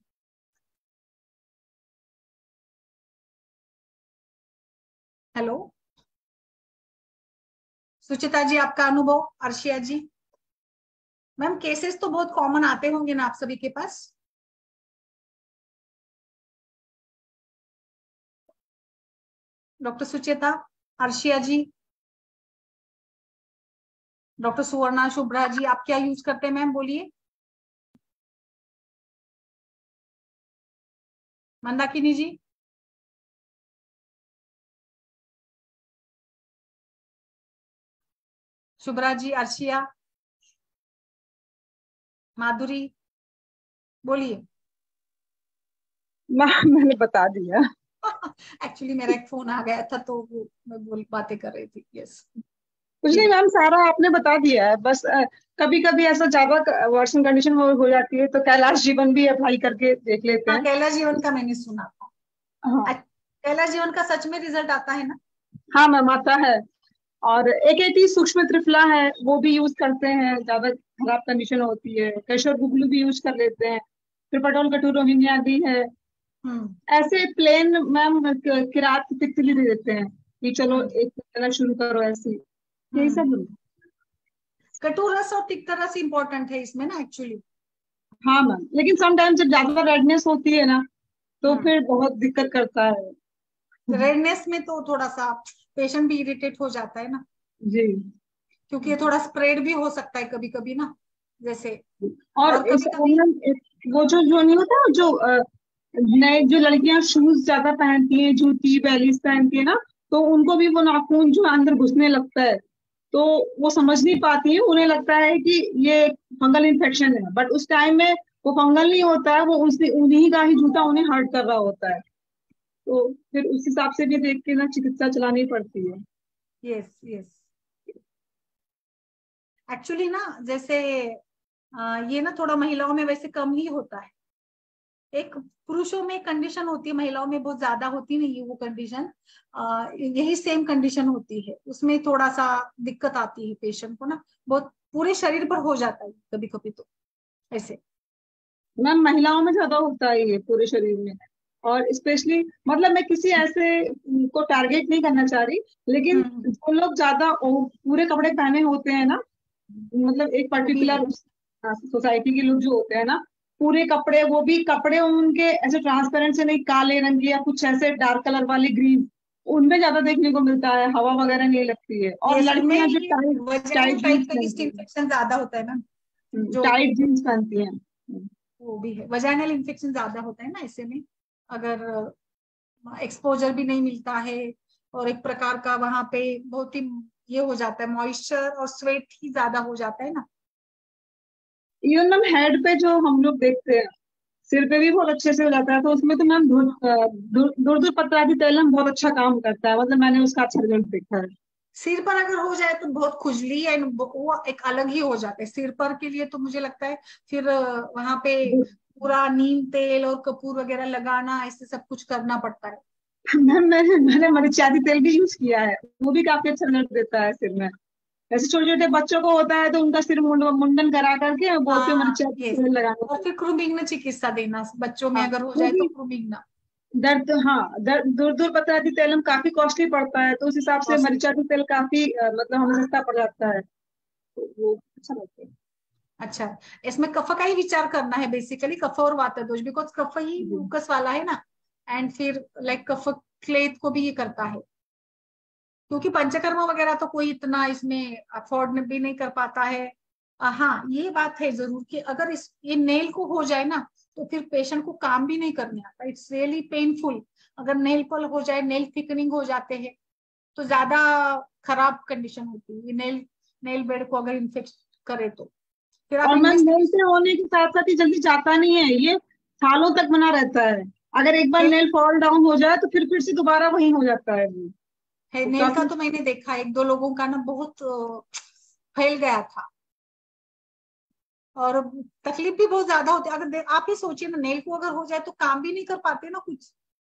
हेलो सुचिता जी, आपका अनुभव। अर्शिया जी। मैम केसेस तो बहुत कॉमन आते होंगे ना आप सभी के पास। डॉक्टर सुचिता, अर्शिया जी, डॉक्टर सुवर्णा, शुभ्रा जी, आप क्या यूज करते हैं मैम बोलिए। मंदाकिनी जी। शुभ्रा जी, अर्शिया, माधुरी, बोलिए। मैम मैंने बता दिया। एक्चुअली मेरा एक फोन आ गया था तो वो मैं बोल बातें कर रही थी। यस कुछ नहीं ठीक। मैम, सारा आपने बता दिया है। बस कभी कभी ऐसा ज्यादा वर्षण कंडीशन हो, हो जाती है तो कैलाश जीवन भी अप्लाई करके देख लेते हाँ हैं। कैलाश जीवन का मैंने सुना था। हाँ। अच्छा, कैलाश जीवन का सच में रिजल्ट आता है ना। हाँ मैम आता है। और ए के टी सूक्ष्म त्रिफला है, वो भी यूज करते हैं ज्यादा खराब कंडीशन होती है। केशर गुगलू भी यूज कर लेते हैं। फिर पटोल कटू रोहिणी आदि है। हम्म। ऐसे प्लेन मैम किरात तितली दे देते हैं कि चलो हम्म। एक लेना शुरू करो ऐसी। यही हम्म। सब। कटु रस और तिक्त रस इंपॉर्टेंट है इसमें ना एक्चुअली। हाँ मैम, लेकिन समटाइम जब ज्यादा रेडनेस होती है ना, तो हम्म। फिर बहुत दिक्कत करता है। रेडनेस में तो थोड़ा सा पेशेंट भी इरिटेट हो जाता है ना, जी। क्योंकि ये थोड़ा स्प्रेड भी हो सकता है कभी कभी ना, जैसे। और और इस कभी कभी। वो जो जो नहीं होता, जो अ, नए जो लड़कियां शूज ज्यादा पहनती हैं, जूती बैलीज पहनती है ना, तो उनको भी वो नाखून जो अंदर घुसने लगता है, तो वो समझ नहीं पाती है। उन्हें लगता है कि ये फंगल इन्फेक्शन है, बट उस टाइम में वो फंगल नहीं होता है, वो उसी उन्हीं का ही जूता उन्हें हर्ट कर रहा होता है। तो फिर उस हिसाब से भी देख के ना चिकित्सा चलानी पड़ती है। Yes yes. एक्चुअली ना जैसे, आ, ये ना थोड़ा महिलाओं में वैसे कम ही होता है। एक पुरुषों में कंडीशन होती है, महिलाओं में बहुत ज्यादा होती नहीं है वो कंडीशन, यही सेम कंडीशन होती है, उसमें थोड़ा सा दिक्कत आती है पेशेंट को ना, बहुत पूरे शरीर पर हो जाता है कभी कभी तो ऐसे। मैम महिलाओं में ज्यादा होता है ये पूरे शरीर में, और स्पेशली मतलब मैं किसी ऐसे को टारगेट नहीं करना चाह रही, लेकिन हम्म, जो लोग ज्यादा ओ- पूरे कपड़े पहने होते हैं ना, मतलब एक वो भी है। पर्टिकुलर सोसाइटी के लोग जो होते हैं ना, पूरे कपड़े, वो भी कपड़े उनके ऐसे ट्रांसपेरेंट से नहीं, काले रंग के या कुछ ऐसे डार्क कलर वाले ग्रीन, उनमें ज्यादा देखने को मिलता है, हवा वगैरह नहीं लगती है। और ये सब में लड़कियां जो ये tight vaginal tight jeans tract का ईस्ट पहनती हैं, इन्फेक्शन ज्यादा होता है ना, जो टाइट जीन्स पहनती हैं। वो भी है, वजाइनल इन्फेक्शन ज्यादा होता है ना ऐसे में, अगर एक्सपोजर भी नहीं मिलता है, और एक प्रकार का वहां पे बहुत ही ये हो जाता है, मॉइस्चर और स्वेट ही ज्यादा हो जाता है ना। इवन मैम हेड पे जो हम लोग देखते हैं, सिर पे भी बहुत अच्छे से हो जाता है, तो उसमें तो मैम दूर दूर पत्रादि तैलम बहुत अच्छा काम करता है, मतलब मैंने उसका अच्छा रिजल्ट देखा है। सिर पर अगर हो जाए तो बहुत खुजली एंड वो एक अलग ही हो जाता है सिर पर के लिए, तो मुझे लगता है फिर वहां पे पूरा नीम तेल और कपूर वगैरह लगाना, ऐसे सब कुछ करना पड़ता है। मैम मैंने मैंने मरीचियादी तेल भी यूज किया है, वो भी काफी अच्छा रिजल्ट देता है सिर में। ऐसे छोटे छोटे बच्चों को होता है तो उनका सिर मुंड, मुंडन करा करके बोलते हैं हाँ मरीचियादी ये, तेल लगाने और के। फिर क्रूमिंग चिकित्सा देना बच्चों में हाँ, अगर हो वो जाए तो भी क्रूमिंग। दर्द, हाँ दर्द, दूर दूर पत्रादि तेलम काफी कॉस्टली पड़ता है, तो उस हिसाब से कॉस्टली। मरीचियादी तेल काफी अ, मतलब हमें सस्ता पड़ जाता है, तो वो अच्छा लगता है। अच्छा, इसमें कफ का ही विचार करना है बेसिकली, कफ और वात दोष, because cough he ji. Mucus वाला है ना, एंड फिर लाइक कफ क्लेथ को भी ये करता है, क्योंकि पंचकर्म वगैरह तो कोई इतना इसमें अफोर्ड भी नहीं कर पाता है। अ, हाँ ये बात है जरूर कि अगर इस ये नेल को हो जाए ना, तो फिर पेशेंट को काम भी नहीं करने आता, इट्स रियली पेनफुल। अगर नेल पल हो जाए, नेल थिकनिंग हो जाते हैं, तो ज्यादा खराब कंडीशन होती है, ये नेल नेल बेड को अगर इन्फेक्ट करे तो फिर आप और मैम नेल इन्वेस्टिगेशन। पे होने के साथ साथ ही जल्दी जाता नहीं है ये, सालों तक बना रहता है। अगर एक बार नेल फॉल डाउन हो जाए तो फिर फिर से दोबारा वही हो जाता है वो, है तो नेल का काफी। तो मैंने देखा एक दो लोगों का ना, बहुत अ, फैल गया था, और तकलीफ भी बहुत ज्यादा होती है। अगर दे- आप ही सोचिए ना, नेल को अगर हो जाए तो काम भी नहीं कर पाते ना कुछ।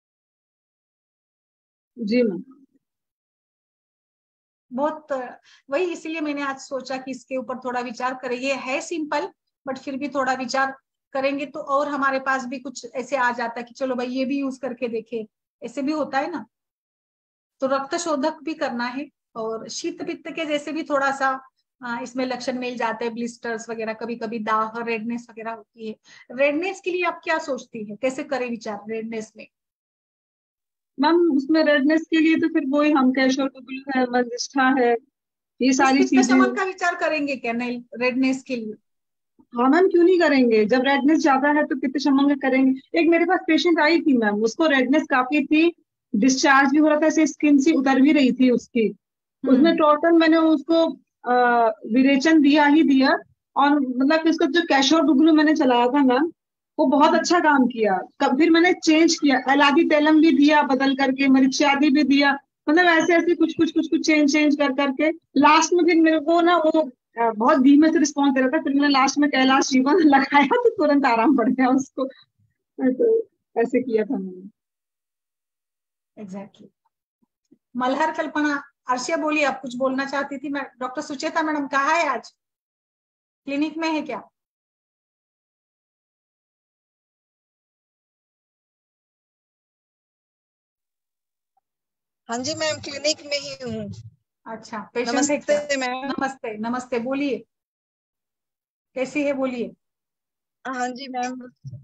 जी मैम। बहुत अ, वही, इसीलिए मैंने आज सोचा कि इसके ऊपर थोड़ा विचार करें, ये है सिंपल, बट फिर भी थोड़ा विचार करेंगे तो और हमारे पास भी कुछ ऐसे आ जाता है कि चलो भाई ये भी यूज करके देखे, ऐसे भी होता है ना। तो रक्त शोधक भी करना है, और शीत पित्त के जैसे भी थोड़ा सा आ, इसमें लक्षण मिल जाते हैं, ब्लिस्टर्स वगैरह, कभी कभी दाह, रेडनेस वगैरह होती है। रेडनेस के लिए आप क्या सोचती है, कैसे करें विचार रेडनेस में? मैम उसमें रेडनेस के लिए तो फिर वही हम कैशोर टुकलू है, मंजिष्ठा है, ये कुछ सारी पित्त चीजें। शमन का विचार करेंगे क्या नहीं रेडनेस के लिए? हाँ मैम, क्यों नहीं करेंगे, जब रेडनेस ज्यादा है तो पित्त शमन का करेंगे। एक मेरे पास पेशेंट आई थी मैम, उसको रेडनेस काफी थी, डिस्चार्ज भी हो रहा था, ऐसे स्किन सी उतर भी रही थी उसकी। उसमें हम्म। टोटल मैंने उसको अ, विरेचन दिया ही दिया, और मतलब इसका जो कैशोर डुगलू मैंने चलाया था मैम, वो बहुत हम्म। अच्छा काम किया। कब फिर मैंने चेंज किया, एलादी तैलम भी दिया बदल करके, मरीचियादी भी दिया, मतलब ऐसे ऐसे कुछ कुछ कुछ कुछ चेंज चेंज कर करके लास्ट में फिर मेरे को ना वो अ, बहुत धीमे से रिस्पॉन्स दे रहा था, फिर मैंने लास्ट में कैलाश जीवन लगाया तो तुरंत आराम पड़ गया उसको। तो ऐसे किया था मैंने। एग्जैक्टली। मल्हर कल्पना, अर्शिया बोलिए, आप कुछ बोलना चाहती थी? मैं डॉक्टर सुचेता मैडम कहाँ है आज, क्लिनिक में है क्या? हाँ जी मैम, क्लिनिक में ही हूँ। अच्छा, पेशेंट है क्या? नमस्ते मैम। नमस्ते नमस्ते, बोलिए, कैसी है बोलिए। हाँ जी मैम।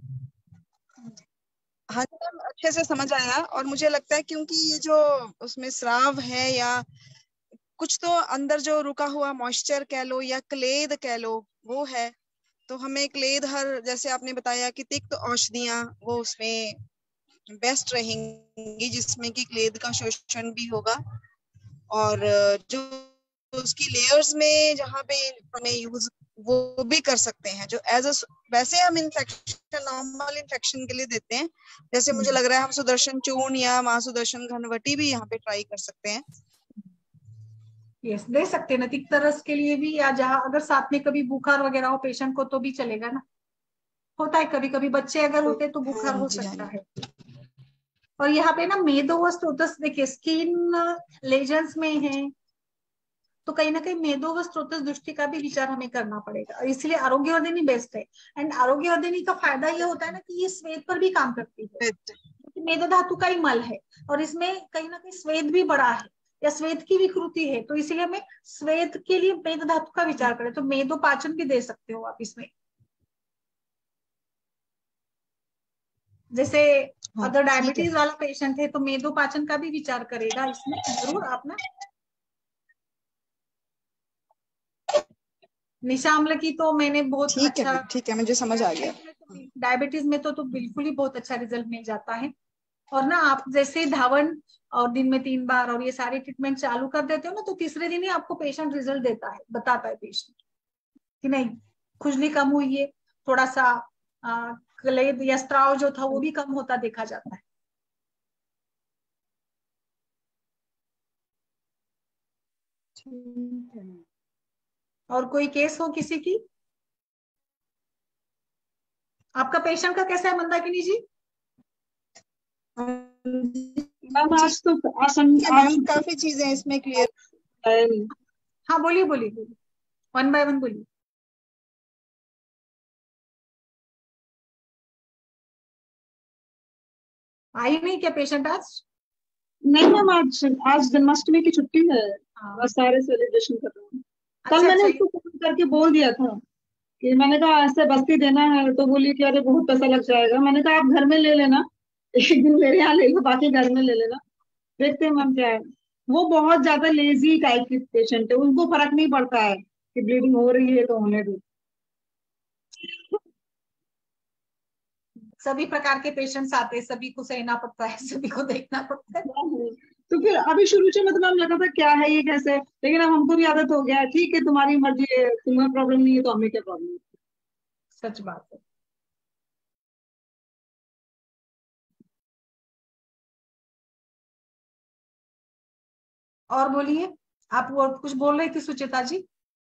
हाँ जी मैम, अच्छे से समझ आया, और मुझे लगता है क्योंकि ये जो उसमें स्राव है, या कुछ तो अंदर जो रुका हुआ मॉइस्चर कह लो या क्लेद कह लो, वो है। तो हमें क्लेद, हर जैसे आपने बताया कि तिक्त औषधियाँ वो उसमें बेस्ट रहेंगी, जिसमें कि क्लेद का शोषण भी होगा, और जो उसकी लेयर्स में जहाँ पे हमें यूज वो भी कर सकते हैं, जो एज अ, वैसे हम इन्फेक्शन नॉर्मल इन्फेक्शन के लिए देते हैं, जैसे मुझे लग रहा है हम सुदर्शन चूर्ण या माँ सुदर्शन घनवटी भी यहाँ पे ट्राई कर सकते हैं। यस, दे सकते हैं ना तिक्त रस के लिए भी, या जहाँ अगर साथ में कभी बुखार वगैरह हो पेशेंट को तो भी चलेगा ना। होता है, कभी कभी बच्चे अगर होते हैं तो बुखार हो सकता है। और यहाँ पे ना मेदो व स्त्रोतस, देखिए स्किन लेजन्स में है तो कहीं ना कहीं मेदो व स्त्रोतस दृष्टि का भी विचार हमें करना पड़ेगा, और इसलिए आरोग्यवर्धिनी बेस्ट है। एंड आरोग्यवर्धिनी का फायदा ये होता है ना कि ये श्वेत पर भी काम करती है, क्योंकि मेदो धातु का ही मल है और इसमें कहीं ना कहीं श्वेत भी बड़ा है या श्वेत की विकृति है, तो इसीलिए हमें श्वेत के लिए मेदो धातु का विचार करें। तो मेदो पाचन भी दे सकते हो आप इसमें, जैसे हाँ, अगर डायबिटीज वाला पेशेंट है तो मेदो पाचन का भी विचार करेगा इसमें जरूर आप ना। निशा अम्ल की तो मैंने बहुत ठीक अच्छा, है ठीक है, मुझे समझ आ गया। डायबिटीज में तो तो बिल्कुल ही बहुत अच्छा रिजल्ट मिल जाता है। और ना आप जैसे धावन और दिन में तीन बार और ये सारे ट्रीटमेंट चालू कर देते हो ना, तो तीसरे दिन ही आपको पेशेंट रिजल्ट देता है, बताता है पेशेंट कि नहीं खुजली कम हुई है, थोड़ा सा क्लेद या स्त्राव जो था वो भी कम होता देखा जाता है। और कोई केस हो किसी की? आपका पेशेंट का कैसा है मंदाकिनी जी? मैम आज तो आज, आज काफी चीजें इसमें क्लियर। हाँ बोलिए बोलिए बोलिए, वन बाय वन बोलिए। आई नहीं क्या पेशेंट आज? नहीं मैम, आज आज जन्माष्टमी की छुट्टी है, बस सारे सेलिब्रेशन कर रहे हैं। कल मैंने उसको फोन करके बोल दिया था कि मैंने कहा ऐसे बस्ती देना है, तो बोली कि अरे बहुत पैसा लग जाएगा। मैंने कहा आप घर में ले लेना, एक दिन मेरे यहाँ ले लो, बाकी घर में ले लेना। देखते हैं मैम क्या है। वो बहुत ज्यादा लेजी टाइप की पेशेंट है, उनको फर्क नहीं पड़ता है कि ब्लीडिंग हो रही है तो होने दो। सभी प्रकार के पेशेंट्स आते हैं, सभी को सहना पड़ता है, सभी को देखना पड़ता है। तो फिर अभी शुरू से मतलब लगा था क्या है ये कैसे, लेकिन अब हमको भी आदत हो गया है। ठीक है तुम्हारी मर्जी है, तुम्हें प्रॉब्लम नहीं है तो हमें क्या प्रॉब्लम है। सच बात है। और बोलिए, आप वो कुछ बोल रही थी सुचिता जी?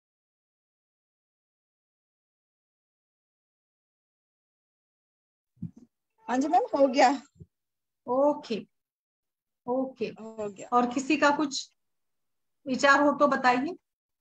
हाँ जी मैम, हो गया। ओके ओके हो गया। और किसी का कुछ विचार हो तो बताइए।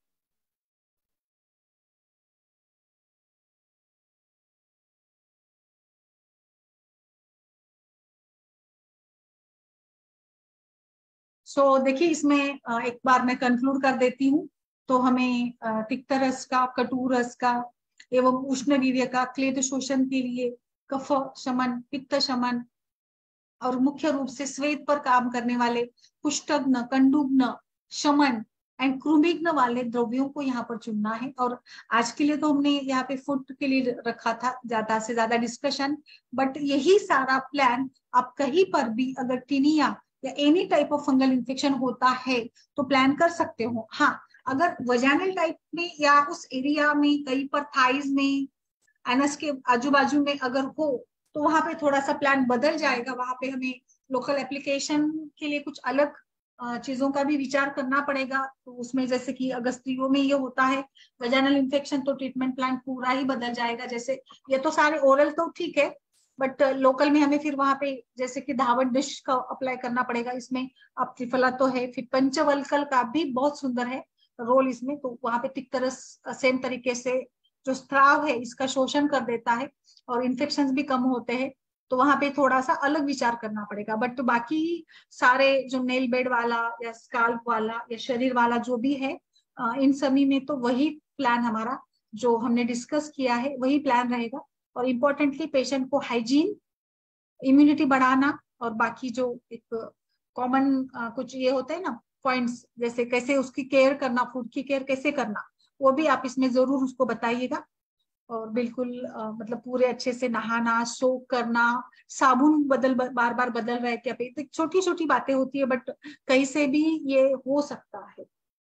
सो so, देखिए इसमें एक बार मैं कंक्लूड कर देती हूँ। तो हमें तिक्त रस का, कटु रस का एवं उष्ण वीर्य का क्लेद शोषण के लिए कफ शमन, पित्त शमन और मुख्य रूप से श्वेत पर काम करने वाले कुष्ठग्न, कंडुग्न शमन एंड कृमिग्न वाले द्रव्यों को यहाँ पर चुनना है। और आज के लिए तो हमने यहाँ पे फुट के लिए रखा था ज्यादा से ज्यादा डिस्कशन, बट यही सारा प्लान आप कहीं पर भी अगर टीनिया या any type of fungal infection होता है तो प्लान कर सकते हो। हाँ, अगर वजाइनल टाइप में या उस एरिया में कहीं पर थाइज में, एनस के आजू बाजू में अगर हो तो वहां पे थोड़ा सा प्लान बदल जाएगा। वहां पे हमें लोकल एप्लीकेशन के लिए कुछ अलग चीजों का भी विचार करना पड़ेगा। तो उसमें जैसे कि अगर स्त्रियों में ये होता है वजाइनल इन्फेक्शन तो ट्रीटमेंट प्लान पूरा ही बदल जाएगा। जैसे ये तो सारे ओरल तो ठीक है, बट लोकल में हमें फिर वहां पे जैसे कि धावट डिश का अप्लाई करना पड़ेगा। इसमें अब त्रिफला तो है, फिर पंचवल्कल का भी बहुत सुंदर है रोल इसमें। तो वहां पे तिक्त रस सेम तरीके से जो स्त्राव है इसका शोषण कर देता है और इन्फेक्शन भी कम होते हैं। तो वहां पे थोड़ा सा अलग विचार करना पड़ेगा। बट तो बाकी सारे जो नेल बेड वाला या स्काल्प वाला या शरीर वाला जो भी है, इन सभी में तो वही प्लान हमारा जो हमने डिस्कस किया है वही प्लान रहेगा। और इम्पोर्टेंटली पेशेंट को हाइजीन, इम्यूनिटी बढ़ाना और बाकी जो एक कॉमन कुछ ये होते हैं ना पॉइंट्स, जैसे कैसे उसकी केयर करना, फूड की केयर कैसे करना, वो भी आप इसमें जरूर उसको बताइएगा। और बिल्कुल आ, मतलब पूरे अच्छे से नहाना, सोक करना, साबुन बदल बार बार बदल रहे क्या पे, छोटी छोटी बातें होती है बट कहीं से भी ये हो सकता है।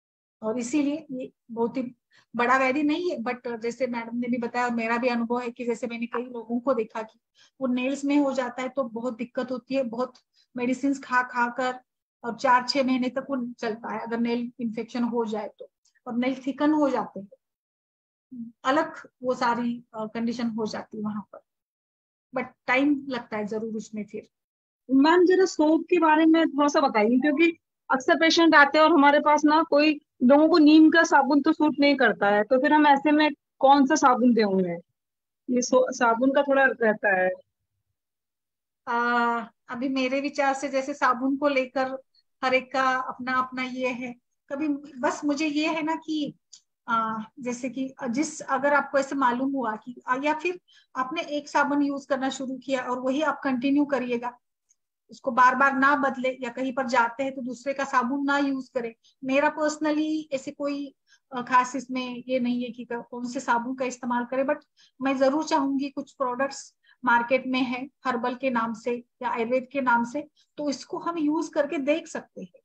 और इसीलिए ये बहुत ही बड़ा व्याधि नहीं है, बट जैसे मैडम ने भी बताया और मेरा भी अनुभव है कि जैसे मैंने कई लोगों को देखा कि वो नेल्स में हो जाता है तो बहुत दिक्कत होती है, बहुत मेडिसिन खा खा कर, और चार छह महीने तक वो चलता है अगर नेल इन्फेक्शन हो जाए तो, और नेल थिकन हो जाते हैं, अलग वो सारी कंडीशन हो जाती है वहां पर। बट टाइम लगता है जरूर उसमें फिर। मैम जरा सोप के बारे में थोड़ा सा बताइए, क्योंकि अक्सर पेशेंट आते हैं और हमारे पास ना कोई, लोगों को नीम का साबुन तो सूट नहीं करता है, तो फिर हम ऐसे में कौन सा साबुन दें उन्हें? ये सो- साबुन का थोड़ा रहता है। आ, अभी मेरे विचार से जैसे साबुन को लेकर हर एक का अपना अपना ये है। कभी बस मुझे ये है ना कि आ, जैसे कि जिस अगर आपको ऐसे मालूम हुआ कि आ, या फिर आपने एक साबुन यूज करना शुरू किया और वही आप कंटिन्यू करिएगा, उसको बार बार ना बदले, या कहीं पर जाते हैं तो दूसरे का साबुन ना यूज करें। मेरा पर्सनली ऐसे कोई अ, खास इसमें ये नहीं है कि कौन से साबुन का इस्तेमाल करें, बट मैं जरूर चाहूंगी कुछ प्रोडक्ट्स मार्केट में है हर्बल के नाम से या आयुर्वेद के नाम से, तो इसको हम यूज करके देख सकते हैं।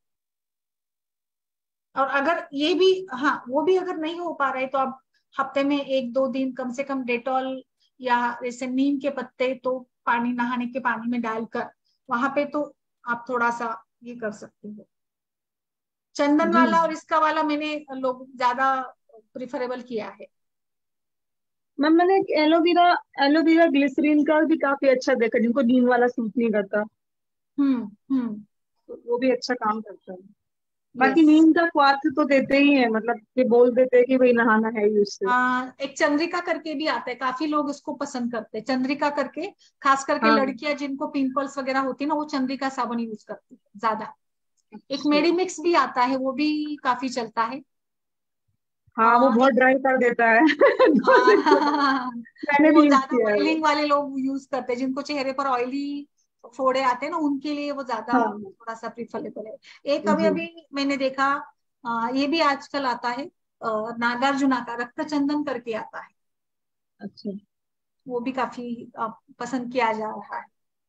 और अगर ये भी, हाँ वो भी अगर नहीं हो पा रहा है तो आप हफ्ते में एक दो दिन कम से कम डेटॉल या जैसे नीम के पत्ते तो पानी, नहाने के पानी में डालकर वहां पे तो आप थोड़ा सा ये कर सकते हो। चंदन जी वाला और इसका वाला मैंने लोग ज्यादा प्रिफरेबल किया है। मैम, मैंने एलोवेरा एलोवेरा ग्लिसरीन का भी काफी अच्छा देखा, जिनको नीम वाला सूट नहीं करता, हम्म हम्म। तो वो भी अच्छा काम करता है। बाकी यस। नीम का स्वास्थ्य तो देते ही है, मतलब कि बोल देते हैं कि भाई नहाना है ही उससे। आ, एक चंद्रिका करके भी आता है, काफी लोग उसको पसंद करते हैं, चंद्रिका करके। खास करके हाँ। लड़कियां जिनको पिंपल्स वगैरह होती है ना, वो चंद्रिका साबुन यूज करती है ज्यादा। एक अच्छा। मेडिमिक्स भी आता है, वो भी काफी चलता है। हाँ, वो आ, बहुत एक ड्राई कर देता है दो दिन के बाद। हाँ, मैंने वो भी यूज ज्यादा किया है वो। ऑयलिंग वाले लोग यूज करते हैं, जिनको चेहरे पर ऑयली फोड़े आते हैं ना, उनके लिए वो ज्यादा हाँ थोड़ा सा प्रिफरेबल है। एक अभी जी। अभी मैंने देखा, आ, ये भी आजकल आता है, आ, नागार्जुना का रक्त चंदन करके आता है। अच्छा। वो भी काफी आ, पसंद किया जा रहा है।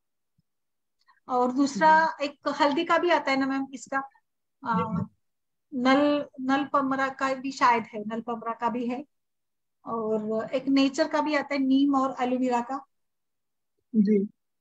और दूसरा जी। एक हल्दी का भी आता है ना मैम, इसका आ, नल नल पमरा का भी शायद है, नल पमरा का भी है। और एक नेचर का भी आता है, नीम और एलोवेरा का, जी।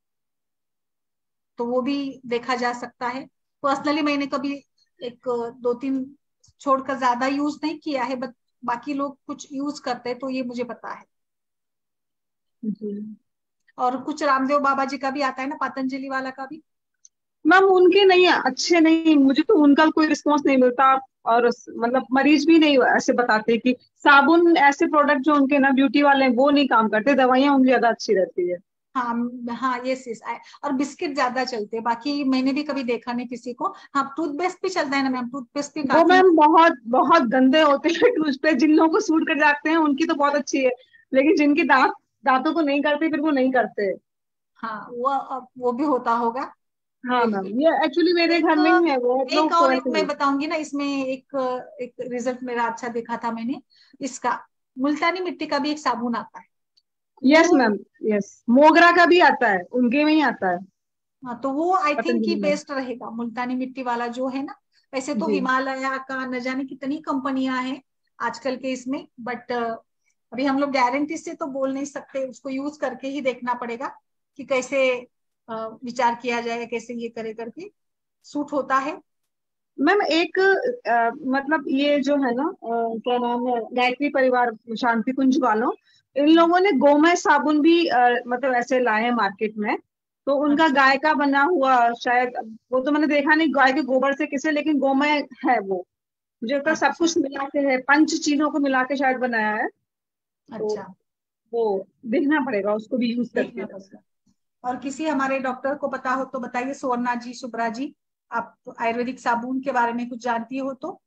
तो वो भी देखा जा सकता है। पर्सनली मैंने कभी एक दो तीन छोड़कर ज्यादा यूज नहीं किया है, बट बाकी लोग कुछ यूज करते हैं तो ये मुझे पता है। जी और कुछ रामदेव बाबा जी का भी आता है ना, पतंजलि वाला का भी। मैम, उनके नहीं अच्छे नहीं, मुझे तो उनका कोई रिस्पॉन्स नहीं मिलता। और उस- मतलब मरीज भी नहीं ऐसे बताते कि साबुन, ऐसे प्रोडक्ट जो उनके ना ब्यूटी वाले हैं वो नहीं काम करते, दवाइयाँ उनकी ज्यादा अच्छी रहती है। हाँ हाँ, यस यस। और बिस्किट ज्यादा चलते हैं, बाकी मैंने भी कभी देखा नहीं किसी को। हाँ, टूथपेस्ट भी चलता है ना मैम, टूथपेस्ट भी वो काफी। मैम बहुत बहुत गंदे होते हैं टूथपेस्ट, जिन लोगों को सूट कर जाते हैं उनकी तो बहुत अच्छी है, लेकिन जिनकी दांत दांतों को नहीं करते फिर वो नहीं करते। हाँ, वो वो भी होता होगा। हाँ मैम, बिल्कुल। ये एक्चुअली मेरे एक घर में ही है, वो एक लोग तो और एक ऐसे मैं नहीं। बताऊंगी ना इसमें, एक एक रिजल्ट मेरा अच्छा देखा था मैंने इसका। मुल्तानी मिट्टी का भी एक साबुन आता है यस वो। मैम। यस, मोगरा का भी आता है, उनके में ही आता है, हाँ, तो वो आई थिंक कि पतंजलि में। बेस्ट रहेगा, मुल्तानी मिट्टी वाला जो है ना। वैसे तो जी। हिमालय का न जाने कितनी कंपनियां हैं आजकल के इसमें, बट अभी हम लोग गारंटी से तो बोल नहीं सकते, उसको यूज करके ही देखना पड़ेगा कि कैसे अ, विचार किया जाए, कैसे ये करे करके सूट होता है। मैम एक अ, मतलब ये जो है ना, अ, क्या नाम है, गायत्री परिवार शांति कुंज वालों, इन लोगों ने गोमय साबुन भी अ, मतलब ऐसे लाए हैं मार्केट में। तो उनका अच्छा गाय का बना हुआ शायद, वो तो मैंने देखा नहीं गाय के गोबर से किसे, लेकिन गोमय है वो। मुझे लगता है सब अच्छा कुछ मिला के है, पंच चीजों को मिला के शायद बनाया है। तो अच्छा। वो देखना पड़ेगा उसको भी यूज करके। देखना पड़ेगा। और किसी हमारे डॉक्टर को पता हो तो बताइए, सुवर्णा जी, शुभ्रा जी, आप आयुर्वेदिक साबुन के बारे में कुछ जानती हो तो।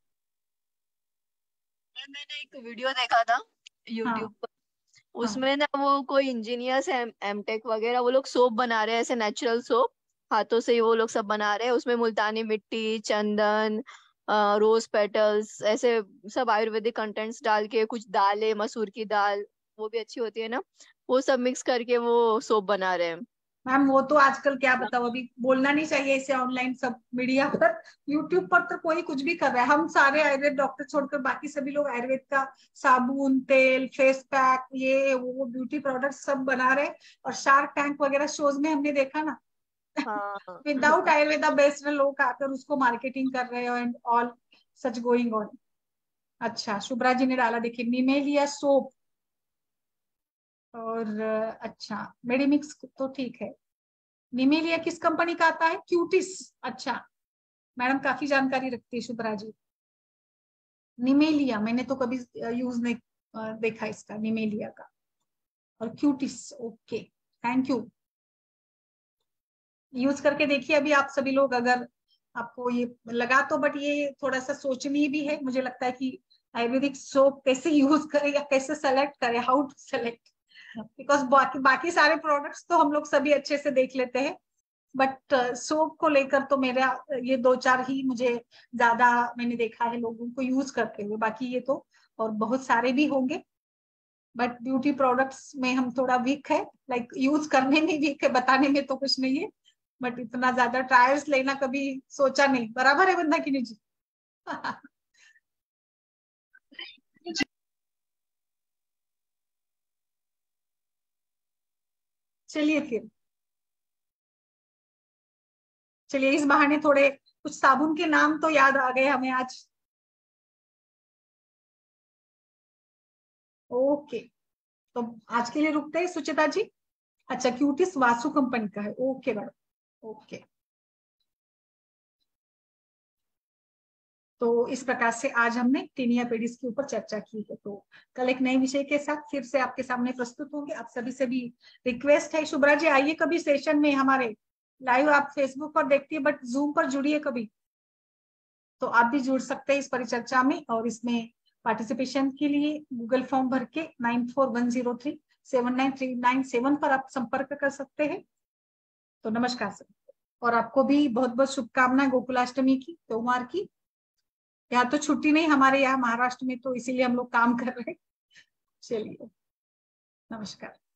मैंने एक वीडियो देखा था हाँ यूट्यूब पर। हाँ। उसमें ना वो कोई इंजीनियर्स है, एमटेक वगैरह, वो लोग सोप बना रहे हैं, ऐसे नेचुरल सोप, हाथों से ही वो लोग सब बना रहे हैं। उसमें मुल्तानी मिट्टी, चंदन, रोज पेटल्स, ऐसे सब आयुर्वेदिक कंटेंट्स डाल के, कुछ दालें, मसूर की दाल, वो भी अच्छी होती है ना, वो सब मिक्स करके वो सोप बना रहे हैं। मैम वो तो आजकल क्या बताओ, अभी बोलना नहीं चाहिए इसे ऑनलाइन सब मीडिया पर, यूट्यूब पर तो कोई कुछ भी कर रहा है। हम सारे आयुर्वेद डॉक्टर छोड़कर बाकी सभी लोग आयुर्वेद का साबुन, तेल, फेस पैक, ये वो ब्यूटी प्रोडक्ट सब बना रहे हैं। और शार्क टैंक वगैरह शोज में हमने देखा ना, हाँ विदाउट आयुर्वेदा बेस्ड लोग आकर उसको मार्केटिंग कर रहे हो and all such going on. अच्छा, शुभ्रा जी ने डाला, देखिए निमेलिया सोप। और अच्छा मेडिमिक्स तो ठीक है। निमेलिया किस कंपनी का आता है? क्यूटिस। अच्छा मैडम काफी जानकारी रखती है शुभ्रा जी। निमेलिया मैंने तो कभी यूज नहीं देखा इसका, निमेलिया का। और cutis, okay thank you. Use करके देखिए अभी आप सभी लोग, अगर आपको ये लगा तो, बट ये थोड़ा सा सोचनी भी है मुझे लगता है कि आयुर्वेदिक सोप कैसे यूज करें या कैसे सेलेक्ट करें, हाउ टू सेलेक्ट, बिकॉज बाकी बाकी सारे प्रोडक्ट्स तो हम लोग सभी अच्छे से देख लेते हैं, बट सोप को लेकर तो मेरा ये दो चार ही मुझे ज्यादा मैंने देखा है लोगों को यूज करते हुए, बाकी ये तो और बहुत सारे भी होंगे, बट ब्यूटी प्रोडक्ट्स में हम थोड़ा वीक है, लाइक यूज करने में वीक है, बताने में तो कुछ नहीं है, बट इतना ज्यादा ट्रायल्स लेना कभी सोचा नहीं। बराबर है मंदाकिनी जी? चलिए फिर, चलिए इस बहाने थोड़े कुछ साबुन के नाम तो याद आ गए हमें आज। ओके तो आज के लिए रुकते हैं सुचिता जी। अच्छा क्यूटिस वासु कंपनी का है, ओके मैडम ओके। तो इस प्रकार से आज हमने टीनिया पेडिस के ऊपर चर्चा की है। तो कल एक नए विषय के साथ फिर से आपके सामने प्रस्तुत होंगे। आप सभी से भी रिक्वेस्ट है, शुभ्रा जी आइए कभी सेशन में हमारे लाइव, आप फेसबुक पर देखती है बट जूम पर जुड़िए कभी, तो आप भी जुड़ सकते हैं इस परिचर्चा में। और इसमें पार्टिसिपेशन के लिए गूगल फॉर्म भर के nine four one zero three seven nine three nine seven पर आप संपर्क कर सकते हैं। तो नमस्कार सर, और आपको भी बहुत बहुत शुभकामनाएं गोकुलाष्टमी की, त्योहार की। यहाँ तो छुट्टी नहीं हमारे यहाँ महाराष्ट्र में, तो इसीलिए हम लोग काम कर रहे हैं। चलिए नमस्कार।